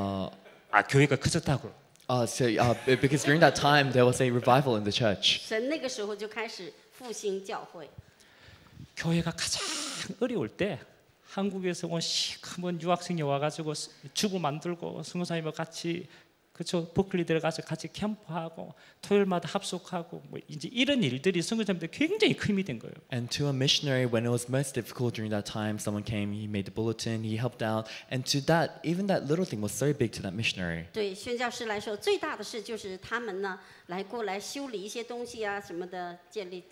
교회가 커졌다고. because during that time there was a revival in the church. 神那个时候就开始复兴教会。 교회가 가장 어려울 때 한국에서 온 시커먼 유학생이 와가지고 주부 만들고 선교사님과 같이 그렇죠 버클리 들어가서 같이 캠프하고 토요일마다 합숙하고 뭐 이제 이런 일들이 선교사님들 굉장히 큰 힘이 된 거예요. And to a missionary, when it was most difficult during that time, someone came, he made the bulletin, he helped out, and to that, even that little thing was so big to that missionary. 对宣教师来说，最大的事就是他们呢过来修理一些东西啊什么的，建立。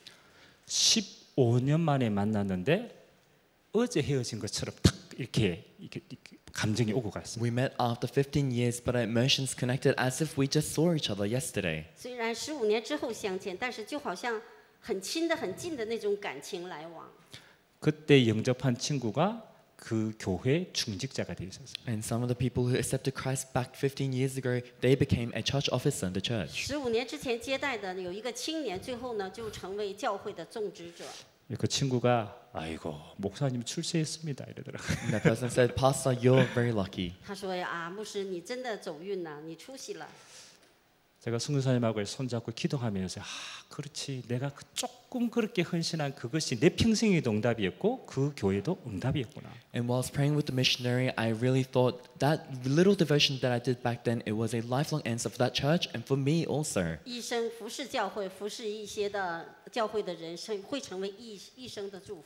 15년 만에 만났는데 어제 헤어진 것처럼 탁 이렇게 감정이 오고 갔어요. We met after 15 years, but our emotions connected as if we just saw each other yesterday. 虽然15年之后相见，但是就好像很亲的、很近的那种感情来往。 그때 영접한 친구가 그 교회 중직자가 되어 있었어요. And some of the people who accepted Christ back 15 years ago, they became a church officer in the church. 15年之前接待的有一个青年，最后呢就成为教会的种植者。 그 친구가 아이고 목사님 출세했습니다 이러더라고요. And that person said, Pastor, you're very lucky. 他说呀，牧师，你真的走运了，你出息了。 제가 선교사님하고 손잡고 기도하면서 그렇지 내가 조금 그렇게 헌신한 그것이 내 평생에도 응답이었고 그 교회도 응답이었구나. And whilst praying with the missionary, I really thought that little devotion that I did back then, it was a lifelong answer for that church and for me also. 一生服侍教会，服侍一些的教会的人生，会成为一生的祝福。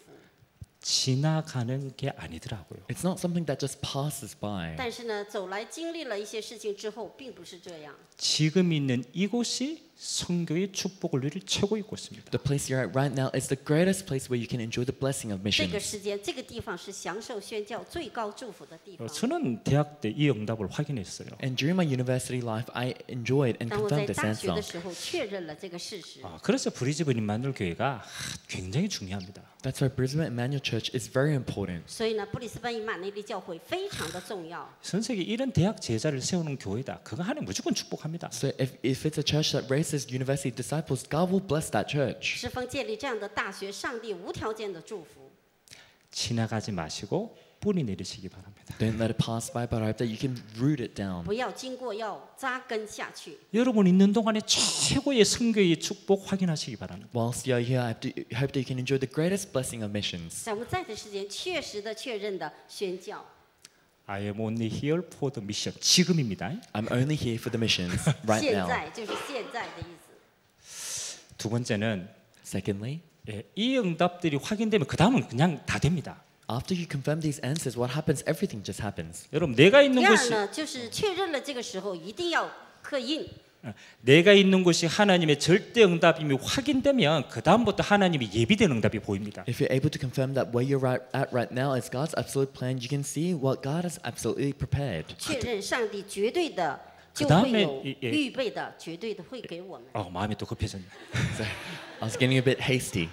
지나가는 게 아니더라고요. It's not something that just passes by. 但是呢，走来经历了一些事情之后，并不是这样。 지금 있는 이곳이 선교의 축복을 누릴 최고의 곳입니다. The place you're at right now is the greatest place where you can enjoy the blessing of 这个 missions. 时间，这个地方是享受宣教最高祝福的地方。 저는 대학 때 이 응답을 확인했어요. And during my university life, I enjoyed and 当我在 confirmed this 大学的 answer. 时候，确认了这个事实。 그래서 브리즈번 임마누엘 교회가 굉장히 중요합니다. That's why Brisbane Emmanuel Church is very important. 所以呢，布里斯班以马内利教会非常的重要。 전 세계 이런 대학 제자를 세우는 교회다. 그거 하나님 무조건 축복합니다. So if it's a church that raises university disciples, God will bless that church. 侍奉建立这样的大学，上帝无条件的祝福。 지나가지 마시고 뿌리 내리시기 바랍니다. Don't let it pass by, but I hope that you can root it down. 不要经过，要扎根下去。 여러분 있는 동안에 최고의 선교의 축복 확인하시기 바랍니다. Whilst you're here, I hope that you can enjoy the greatest blessing of missions. 在我们在的时间，确实的确认的宣教。 I am only here for the mission. 지금입니다. I'm only here for the missions right 现 now. 在就是现在的意思。 두 번째는 Secondly, 예, 이 응답들이 확인되면 그 다음은 그냥 다 됩니다. after you confirm these answers, what happens? Everything just happens. 여러분 내가 있는 第二 곳이 呢，就是确认了这个时候一定要刻印。 내가 있는 곳이 하나님의 절대 응답임이 확인되면 그 다음부터 하나님이 예비된 응답이 보입니다. If you're able to confirm that where you're at right now is God's absolute plan, you can see what God has absolutely prepared. 确认上帝绝对的就 그다음에 会有 이- 예. 预备的，绝对的会给我们。 마음이 또 급해졌네. So I was getting a bit hasty.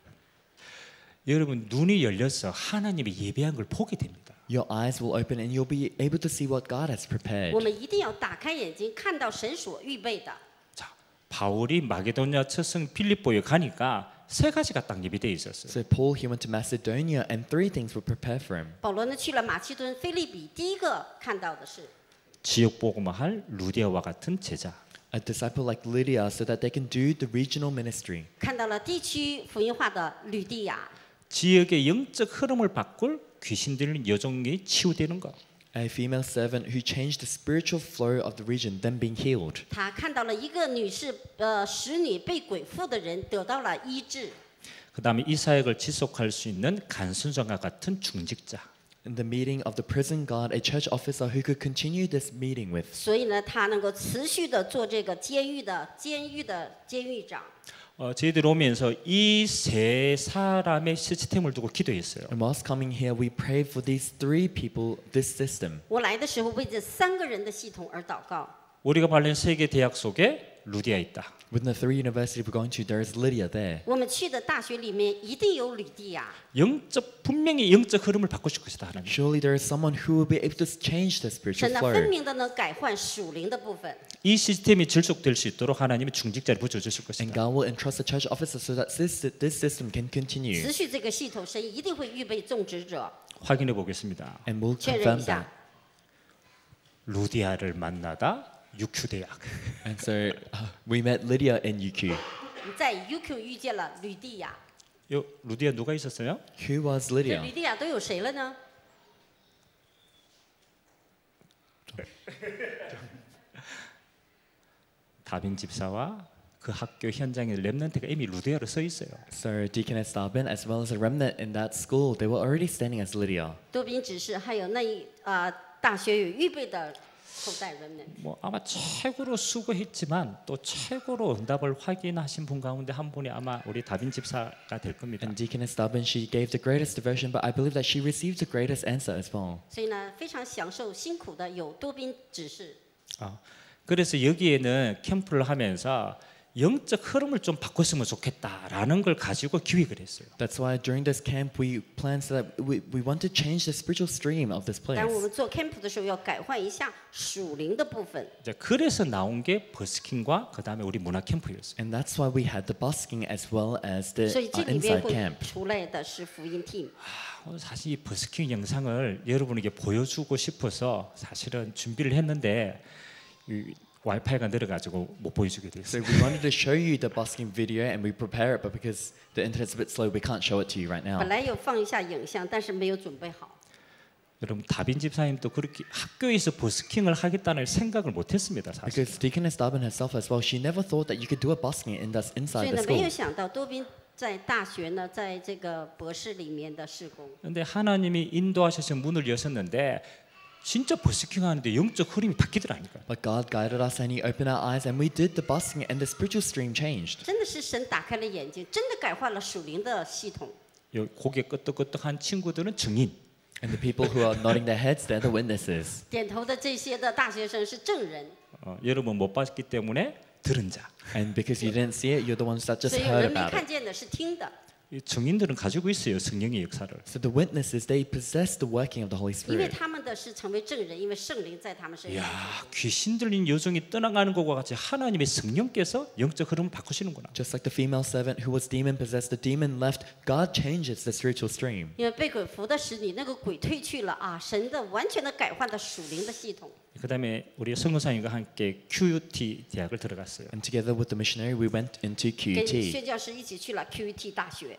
여러분 눈이 열려서 하나님이 예비한 걸 보게 됩니다. Your eyes will open and you'll be able to see what God has prepared. 我们一定要打开眼睛，看到神所预备的。 자, 바울이 마게도냐 첫성 빌립보에 가니까 세 가지가 딱 예비되어 있었어요. So Paul, he went to Macedonia and 3 things were prepared for him. 保罗呢去了马其顿、腓利比，第一个看到的是 지역 복음화할 루디아와 같은 제자. A disciple like Lydia so that they can do the regional ministry. 看到了地区福音化的吕地亚， 지역의 영적 흐름을 바꿀 귀신 들린 여종이 치유되는 것. A female servant who changed the spiritual flow of the region, then being healed. 他看到了一个使女被鬼附的人得到了医治。 그 다음에 이 사역을 지속할 수 있는 간순정과 같은 중직자. In the meeting of the prison guard, a church officer who could continue this meeting with. 所以呢，他能够持续的做这个监狱的监狱长。 저희들 오면서 이 세 사람의 시스템을 두고 기도했어요. And whilst coming here, we prayed for these 3 people, this system. 我来的时候为这3个人的系统而祷告。 우리가 발른 세계 대학 속에 루디아 있다. Within the 3 universities we're going to, there is Lydia there. 我们去的大学里面一定有吕地亚。 분명히 영적 흐름을 바꾸실 것이다 하나님. Surely there is someone who will be able to change the spiritual 神呢，分 flow. 明的呢改换属灵的部分。 이 시스템이 지속될 수 있도록 하나님이 중직자를 붙여주실 And 것이다. God will entrust the church officer so that this system can continue. 持续这个系统，神一定会预备种植者。 확인해 보겠습니다. And we'll 确认 confirm 一 that. 下， 루디아를 만나다 UQ 대학. And so we met Lydia in UQ. 在 UQ 遇见了吕地亚。 요 루디아 누가 있었어요? Who was 这 Lydia? 吕地亚都有谁了呢？ 다빈 집사와 그 학교 현장에 렘넌트가 이미 루디아로 서 있어요. So Deaconess Darbin, as well as a remnant in that school, they were already standing as Lydia. 多宾执事还有大学有预备的后代人们。 뭐 아마 최고로 수고했지만 또 최고로 응답을 확인하신 분 가운데 한 분이 아마 우리 다빈 집사가 될 겁니다. And Deaconess Darbin, she gave the greatest devotion, but I believe that she received the greatest answer as well. 所以呢，非常享受辛苦的有多宾执事。 그래서 여기에는 캠프를 하면서 영적 흐름을 좀 바꿨으면 좋겠다라는 걸 가지고 기획을 했어요. That's why during this camp we planned so that we want to change the spiritual stream of this 但我 place. 们做 camp 的时候要改换一下属灵的部分。 이제 그래서 나온 게 버스킹과 그 다음에 우리 문화 캠프였어요. And that's why we had the busking as well as the 所以这里边 inside 会 camp. 出来的是福音 team。 오늘 사실 이 버스킹 영상을 여러분에게 보여주고 싶어서 사실은 준비를 했는데 이 와이파이가 느려가지고 못 보여주게 So 됐어요. we wanted to show you the busking video and we prepare it, but because the internet's a bit slow, we can't show it to you right now. 本来有放一下影像，但是没有准备好。 여러분 다빈 집사님도 그렇게 학교에서 버스킹을 하겠다는 생각을 못했습니다. 사실. Because Deaconess Darbin herself as well, she never thought that you could do a busking in that 所 inside 以 the 呢，没 school. 有想到多宾在大学呢，在这个博士里面的事工。 근데 하나님이 인도하셔서 문을 여셨는데 진짜 버스킹 하는데 영적 흐름이 바뀌더라니까요. But God guided us and He opened our eyes and we did the busking and the spiritual stream changed. 真的是神打开了眼睛，真的改换了属灵的系统。 요 고개 끄덕끄덕한 친구들은 증인. And the people who are nodding their heads, they're the witnesses. 点头的这些的大学生是证人， 여러분 못 봤기 때문에 들은 자. And because you didn't see it, you're the ones that 所 just 以有 heard 人没 about 看 it. 见的是听的。 이 증인들은 가지고 있어요 성령의 역사를. So the witnesses, they possess the working of the Holy 因为 Spirit. 他们的是成为证人，因为圣灵在他们身上。 야 귀신 들린 여종이 떠나가는 것과 같이 하나님의 성령께서 영적 흐름을 바꾸시는구나. Just like the female servant who was demon possessed, the demon left, God changes the spiritual stream. 因为被鬼附的使女，那个鬼退去了啊！神的完全的改换的属灵的系统。 그다음에 우리 선교사님과 함께 QUT 대학을 들어갔어요. And together with the missionary, we went into 跟 QUT. 宣教师一起去了 QUT 大学。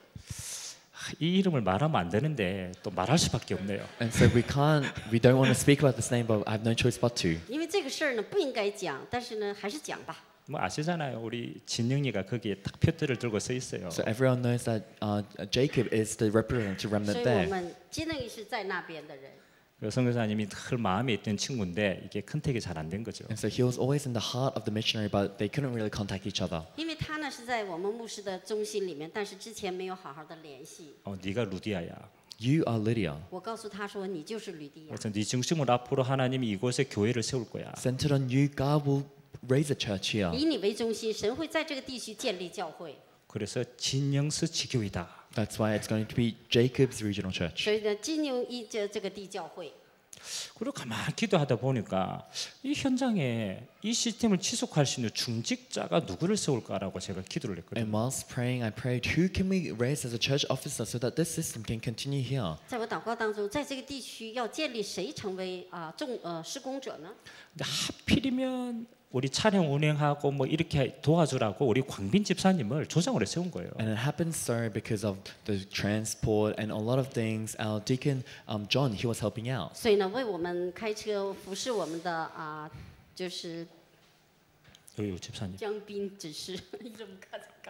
이 이름을 말하면 안 되는데 또 말할 수밖에 없네요. And so we don't want to speak about this name, but I have no choice but to. 因为这个事儿呢不应该讲，但是呢还是讲吧。 뭐 아시잖아요. 우리 진영이가 거기에 딱 표들을 들고 서 있어요. So everyone knows that Jacob is the representative 所 remnant 以我 there. 们金能义是在那边的人。 선교사님이 늘 마음에 있던 친구인데 이게 컨택이 잘 안 된 거죠. And so he was always in the heart of the missionary, but they couldn't really contact each other. 因为他呢是在我们牧师的中心里面，但是之前没有好好的联系。 네가 루디아야. You are Lydia. 我告诉他说，你就是吕迪亚。 그래서 네 중심으로 앞으로 하나님이 이곳에 교회를 세울 거야. Centered on you, God will raise a church here. 以你为中心，神会在这个地区建立教会。 그래서 진영스 지교이다. That's why it's going to be Jacob's regional church. 所以呢，金牛一这个地教会。 그리고 가만히 기도하다 보니까 이 현장에 이 시스템을 지속할 수 있는 중직자가 누구를 세울까라고 제가 기도를 했거든요. And whilst praying, I prayed, who can we raise as a church officer so that this system can continue here? 在我祷告当中，在这个地区要建立谁成为施工者呢？ 근데 하필이면 우리 차량 운행하고 뭐 이렇게 도와주라고 우리 광빈 집사님을 조장으로 세운 거예요. And it happened so because of the transport and a lot of things. Our deacon John, he was helping out. 所以呢，为我们开车服侍我们的就是 여기 집사님. 江斌指示이름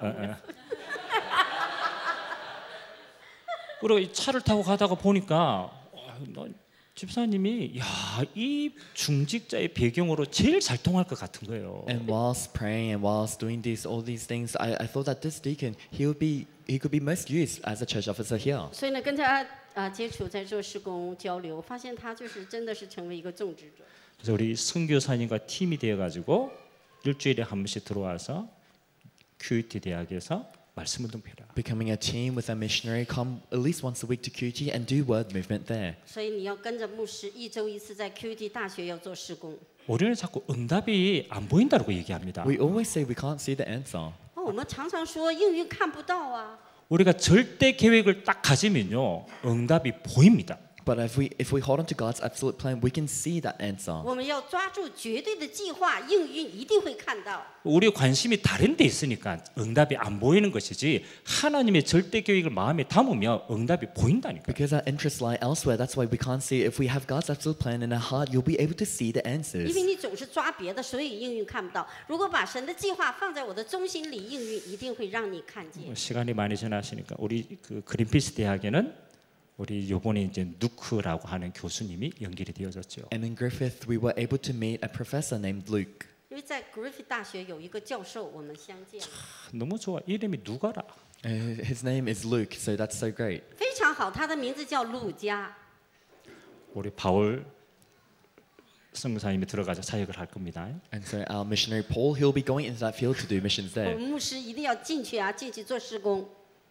그리고 이 차를 타고 가다가 보니까 집사님이 이 중직자의 배경으로 제일 잘 통할 것 같은 거예요. And whilst praying and whilst doing all these things, I thought that this deacon, he could be most used as a church officer here. 所以呢，跟他接触，在做施工交流，发现他就是真的是成为一个种植者。 그래서 우리 선교사님과 팀이 되어가지고 일주일에 한 번씩 들어와서 QUT 대학에서 말씀 운동회라. Becoming a team with a missionary, come at least once a week to QT and do word movement there. 所以你要跟着牧师一周一次在 QUT 大学要做施工。 우리는 자꾸 응답이 안 보인다고 얘기합니다. We always say we can't see the answer. 我们常常说应运看不到啊。 우리가 절대 계획을 딱 가지면요 응답이 보입니다. But if we hold on to God's absolute plan, we can see that answer. 我们要抓住绝对的计划，应运一定会看到。 우리 관심이 다른 데 있으니까 응답이 안 보이는 것이지 하나님의 절대 계획을 마음에 담으면 응답이 보인다니까요. Because our interests lie elsewhere, that's why we can't see. If we have God's absolute plan in our heart, you'll be able to see the 因 answers. 为你总是抓别的，所以应运看不到。如果把神的计划放在我的中心里，应运一定会让你看见。 시간이 많이 지나시니까 우리 그 그린피스 대학에는 우리 요번에 이제 누크라고 하는 교수님이 연결이 되어졌죠. And in Griffith, we were able to meet a professor named Luke. 因为在 Griffith 大学有一个教授，我们相见， 너무 좋아. 이름이 누가라. His name is Luke, so that's so great. 非常好。他的名字叫路加。 우리 바울 선교사님이 들어가서 사역을 할 겁니다. And so our missionary Paul, he'll be going into that field to do missions 我 there. 们牧师一定要进去啊，进去做施工。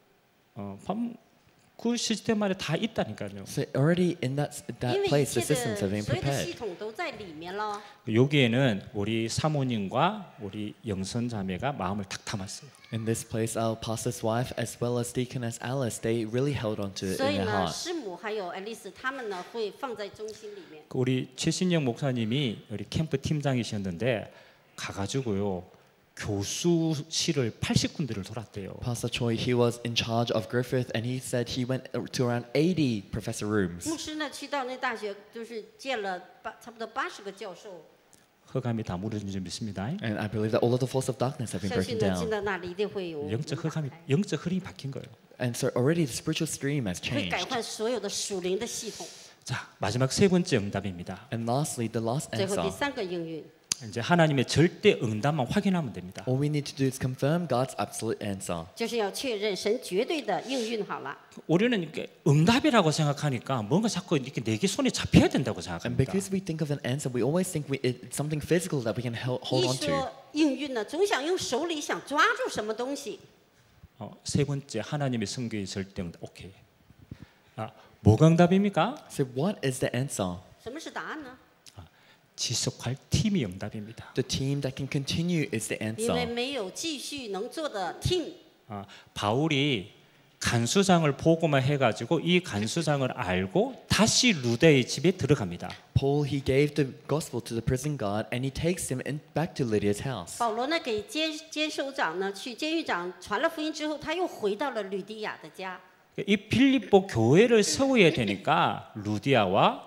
그 시스템 안에 다 있다니까요. So already in that 因为一 place, the 切 systems have 的 been 所有的系 prepared. 统都在里面了。 여기에는 우리 사모님과 우리 영선 자매가 마음을 탁 담았어요. In this place, our pastor's wife, as well as Deaconess Alice, they really held on to it 所 in 以 their 呢， heart. 师母还有爱丽丝他们呢会放在中心里面。 우리 최신영 목사님이 우리 캠프 팀장이셨는데 가가지고요 교수실을 80군데를 돌았대요. Pastor Choi, he was in charge of Griffith, and he said he went to around 80 professor rooms. 牧师呢去到那大学，就是见了差不多80个教授。 허감이 다 무너진 줄 믿습니다. And I believe that all of the force of darkness have been 相信 broken 呢进 down. 到那里一定会有 영적 허감이 영적 흐름이 바뀐 거예요. And so already the spiritual stream has 会改 changed. 换所有的属灵的系统。 자 마지막 세 번째 응답입니다. And lastly, the last 最后第 answer. 三个应运， 이제 하나님의 절대 응답만 확인하면 됩니다. All we need to do is confirm God's absolute answer. 就是要确认神绝对的应运好了。 우리는 이렇게 응답이라고 생각하니까 뭔가 자꾸 이렇게 내게 손에 잡혀야 된다고 And 생각합니다. because we think of an answer, we always think it's something physical that we can hold 一 on to. 说应运呢，总想用手里想抓住什么东西。 세 번째 하나님의 성교의 절대 응답. 오케이. 뭐가 응답입니까? So what is the answer? 什么是答案呢？ 지속할 팀이 응답입니다. The team that can continue is the 因为 answer. 没有继续能做的 team。 바울이 간수장을 보고만 해가지고 이 간수장을 알고 다시 루데의 집에 들어갑니다. Paul, he gave the gospel to the prison guard, and he takes him back to Lydia's house. 保罗呢给监守长呢去监狱长传了福音之后，他又回到了吕底亚的家。 이 빌립보 교회를 세워야 되니까 루디아와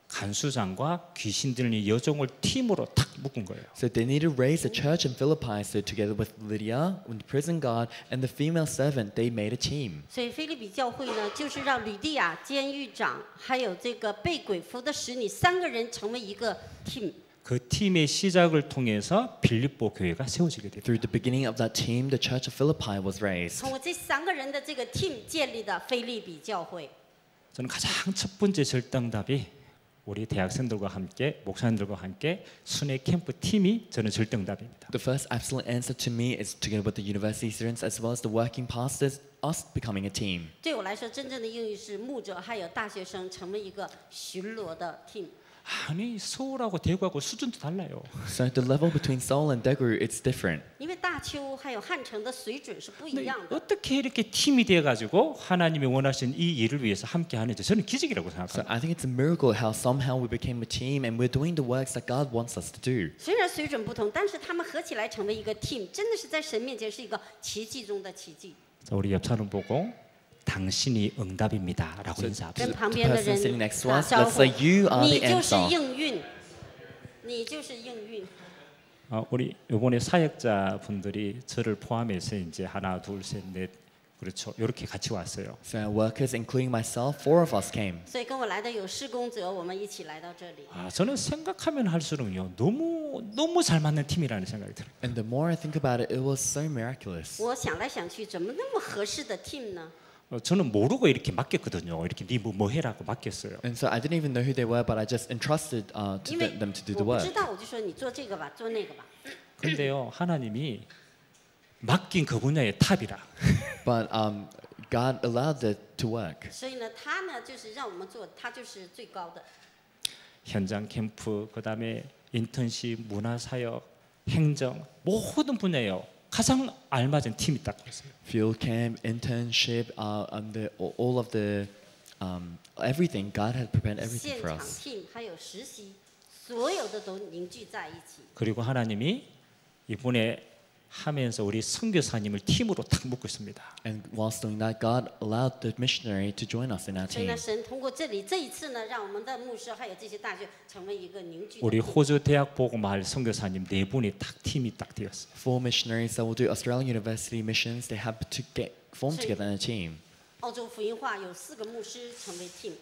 간수장과 귀신 들린 여종을 팀으로 탁 묶은 거예요. So they need to raise a church in Philippi. So together with Lydia, with the prison guard, and the female servant, they made a team. 所以腓立比教会呢，就是让吕地亚监狱长还有这个被鬼附的使女3个人成为一个 team。 그 팀의 시작을 통해서 빌립보 교회가 세워지게 됩니다. Through the beginning of that team, the church of Philippi was raised. 通过这3个人的这个 team 建立的腓立比教会。 저는 가장 첫 번째 절정답이 우리 대학생들과 함께 목사님들과 함께 순회 캠프 팀이 저는 절정답입니다. The first absolute answer to me is together with the university students as well as the working pastors, us becoming a team. 对我来说，真正的应用是牧者还有大学生成为一个巡逻的 team。 아니 서울하고 대구하고 수준도 달라요. So the level between Seoul and Daegu, it's different. 因为大邱还有汉城的水准是不一 근데 样的。 어떻게 이렇게 팀이 돼가지고 하나님이 원하신 이 일을 위해서 함께하는지 저는 기적이라고 So 생각합니다. I think it's a miracle how somehow we became a team and we're doing the works that God wants us to do. 虽然水准不同，但是他们合起来成为一个 team， 真的是在神面前是一个奇迹中的奇迹。 자, 우리 옆 사람 보고 당신이 응답입니다라고 인사합니다. 跟旁边的 person sitting 人 next to 打 us, 招 let's 呼 say you， are 你 the 就是 answer. 应运，你就是应运。 우리 이번에 사역자 분들이 저를 포함해서 이제 하나, 둘, 셋, 넷 그렇죠. 이렇게 같이 왔어요. So our workers, including myself, 4 of us came. 所以跟我来的有施工者，我们一起来到这里。 저는 생각하면 할수록요 너무 잘 맞는 팀이라는 생각이 들어요. And the more I think about it, it was so miraculous. 我想来想去，怎么那么合适的 team 呢？ 저는 모르고 이렇게 맡겼거든요. 이렇게 네 뭐 해라고 맡겼어요. And so I didn't even know who they were, but I just entrusted 因为 them to do 我 the 不知 work. 道，我就说你做这个吧，做那个吧。 근데요 하나님이 맡긴 그 분야의 탑이라. But God allowed it to work. 所以呢，他呢就是让我们做，他就是最高的。 현장 캠프, 그다음에 인턴십, 문화사역, 행정 모든 분야에요. 가장 알맞은 팀이 딱 있어요. Field camp, internship, all of the everything. God had prepared everything 现 for 场 us. team 还有实习，所有的都凝聚在一起。 그리고 하나님이 이번에 하면서 우리 선교사님을 팀으로 탁 묶고 있습니다. And whilst doing that, God allowed the missionary to join us in our 所以 team. 呢，神通过这一次呢，让我们的牧师还有这些大学成为一个凝聚的 우리 team。 호주 대학 보고마을 선교사님 4분이 딱 팀이 딱 되었어요. 4 missionaries that will do Australian University missions, they have to get formed together in a team. 澳洲福音化有4个牧师成为 team。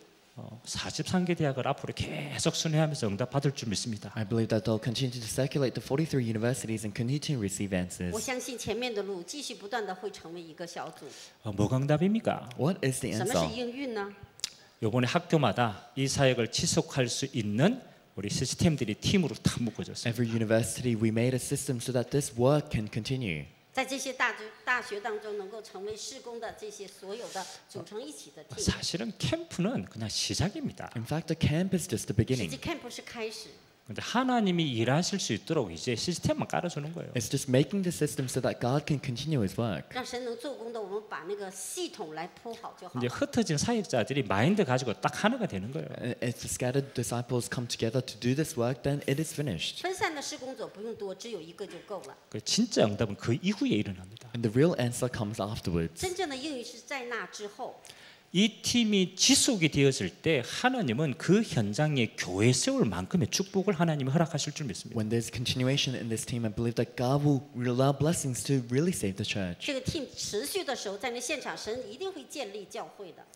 43개 대학을 앞으로 계속 순회하면서 응답 받을 줄 믿습니다. I believe that they'll continue to circulate the 43 universities and continue to receive 我 answers. 相信前面的路继续不断的会成为一个小组。 뭐가 응답입니까? What is the 什么 answer? 是应运呢？ 이번에 학교마다 이 사역을 지속할 수 있는 우리 시스템들이 팀으로 탁 묶어졌어요. Every university, we made a system so that this work can continue. 在这些大学当中，能够成为事工的这些所有的组成一起的 team。 사실은 캠프는 그냥 시작입니다. In fact, the camp is just the 实 beginning. 际 camp 是开始， 근데 하나님이 일하실 수 있도록 이제 시스템만 깔아주는 거예요. It's just making the system so that God can continue His work. 让神能做工的，我们把那个系统来铺好就好 이제 。 흩어진 사역자들이 마인드 가지고 딱 하나가 되는 거예요. If the scattered disciples come together to do this work, then it is finished. 分散的施工者不用多，只有一个就够了。 그 진짜 응답은 그 이후에 일어납니다. And the real answer comes afterwards. 真正的应运是在那之后。 이 팀이 지속이 되었을 때 하나님은 그 현장에 교회 세울 만큼의 축복을 하나님이 허락하실 줄 믿습니다. When there's continuation in this team, I believe that God will allow blessings to really save the church. 这个 team 持续的时候，在那现场，神一定会建立教会的。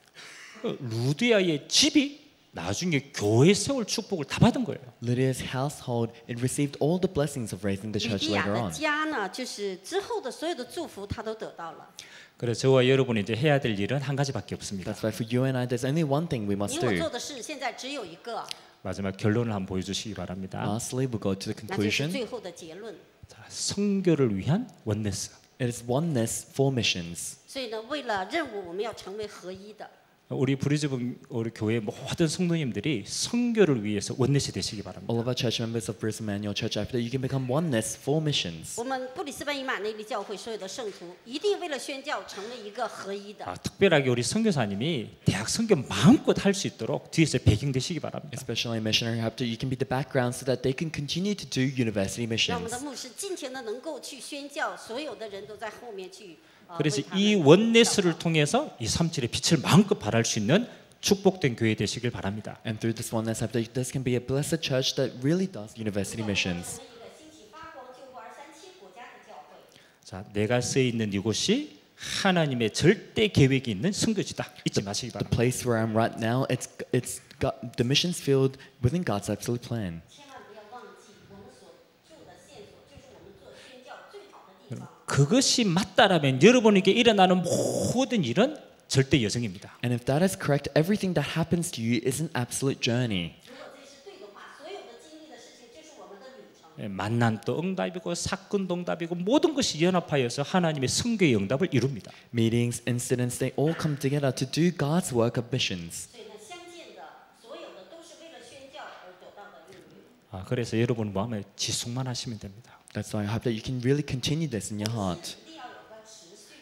루디아의 집이 나중에 교회 세울 축복을 다 받은 거예요. Lydia's household, it received all the blessings of raising the 吕 church 地亚 later 的 on. 家呢，就是之后的所有的祝福，他都得到了。 그래서 저와 여러분이 이제 해야 될 일은 한 가지밖에 없습니다. That's why for you and I, there's only one thing we must 你我 do. 做的事现在只有一个， 마지막 결론을 한번 보여주시기 바랍니다. Lastly, we'll go to the 那就是 conclusion. 最后的结论。 자, 성교를 위한 원네스. It is oneness for missions. 所以呢，为了任务，我们要成为合一的。 우리 브리즈번 우리 교회 모든 성도님들이 성교를 위해서 원넷이 되시기 바랍니다. All of our church members of Brisbane Manual Church, after you can become oneness for missions. 我们布里斯班以马内利教会所有的圣徒，一定为了宣教成为一个合一的。 특별하게 우리 선교사님이 대학 선교 마음껏 할 수 있도록 뒤에서 배경 되시기 바랍니다. Especially missionary after you can be the background so that they can continue to do university 让我们的 missions. 牧师尽情的能够去宣教，所有的人都在后面去。 그래서 为他们 이 원네스를 통해서 이 37의 빛을 마음껏 발할 수 있는 축복된 교회 되시길 바랍니다. And through this oneness, I believe this can be a blessed church that really does university missions. 一个兴起发光、救国而三七国家的教会。 자, 내가 쓰여 있는 이곳이 하나님의 절대 계획이 있는 선교지다. 잊지 마시기 The 바랍니다. place where I'm right now, it's got the missions field within God's absolute plan. 千万不要忘记，我们所住的线索就是我们做宣教最好的地方。 그것이 맞다라면 여러분에게 일어나는 모든 일은 절대 여정입니다. And if that is correct, everything that happens to you is an absolute journey. 如果这是对的话，所有的经历的事情就是我们的旅程。 예, 만난도 응답이고 사건도 응답이고 모든 것이 연합하여서 하나님의 선교의 응답을 이룹니다. Meetings, incidents, they all come together to do God's work of missions. 所以呢，相见的所有的都是为了宣教而得到的应许。 그래서 여러분 마음에 지속만 하시면 됩니다. That's why I hope that you can really continue this in your heart. 一定要有个持续。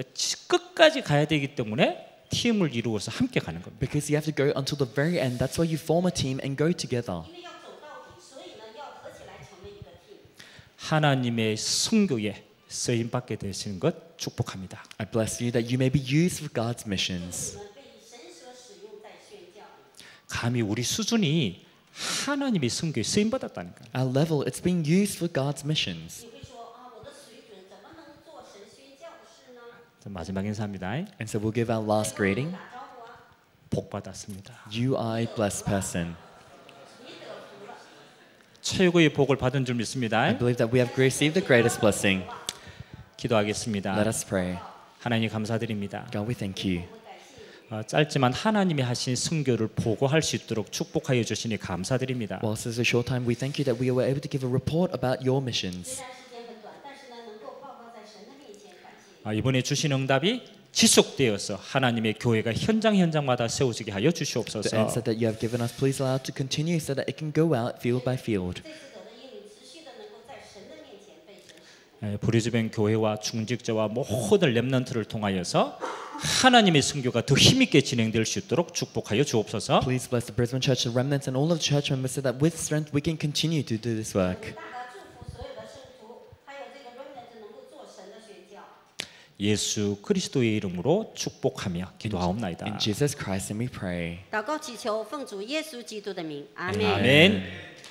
끝까지 가야 되기 때문에 팀을 이루어서 함께 가는 겁니다. Because you have to go until the very end. That's why you form a team and go together. 因为要走到底，所以呢要合起来成为一个 team。 하나님의 선교에 쓰임 받게 되시는 것 축복합니다. I bless you that you may be used for God's missions. 你们被神所使用在宣教里。 감히 우리 수준이 하나님의 선교에 쓰임 받았다는 거예요. Our level, it's being used for God's missions. 你会说啊，我的水准怎么能做神宣教的事呢？ 자, 마지막 인사입니다. And so we'll give our last greeting. 打招呼啊， 복 받았습니다. You are a blessed person. 你得福了。 최고의 복을 받은 줄 I 믿습니다. believe that we have received the greatest blessing. 기도하겠습니다. Let us pray. 하나님 감사드립니다. God, we thank you. 짧지만 하나님이 하신 선교를 보고할 수 있도록 축복하여 주시니 감사드립니다. Whilst it's a short time, we thank you that we were able to give a report about your missions. 虽然时间很短，但是呢，能够报告在神的面前，感谢。 이번에 주신 응답이 지속되어서 하나님의 교회가 현장마다 세워지게 하여 The 주시옵소서. answer that you have given us, please allow it to continue so that it can go out field by field. 这次得的应允，持续的能够在神的面前被神使用。 브리즈벤 교회와 중직자와 모든 렘넌트를 통하여서 하나님의 선교가 더 힘있게 진행될 수 있도록 축복하여 주옵소서. Please bless the Brisbane Church, the remnants, and all of the church members so that with strength we can continue to do this work. 大大祝福所有的圣徒，还有这个 remnant 能够做神的宣教。 예수 그리스도의 이름으로 축복하며 기도하옵나이다. In Jesus Christ, and we pray. 祷告祈求，奉主耶稣基督的名，阿门。 아멘.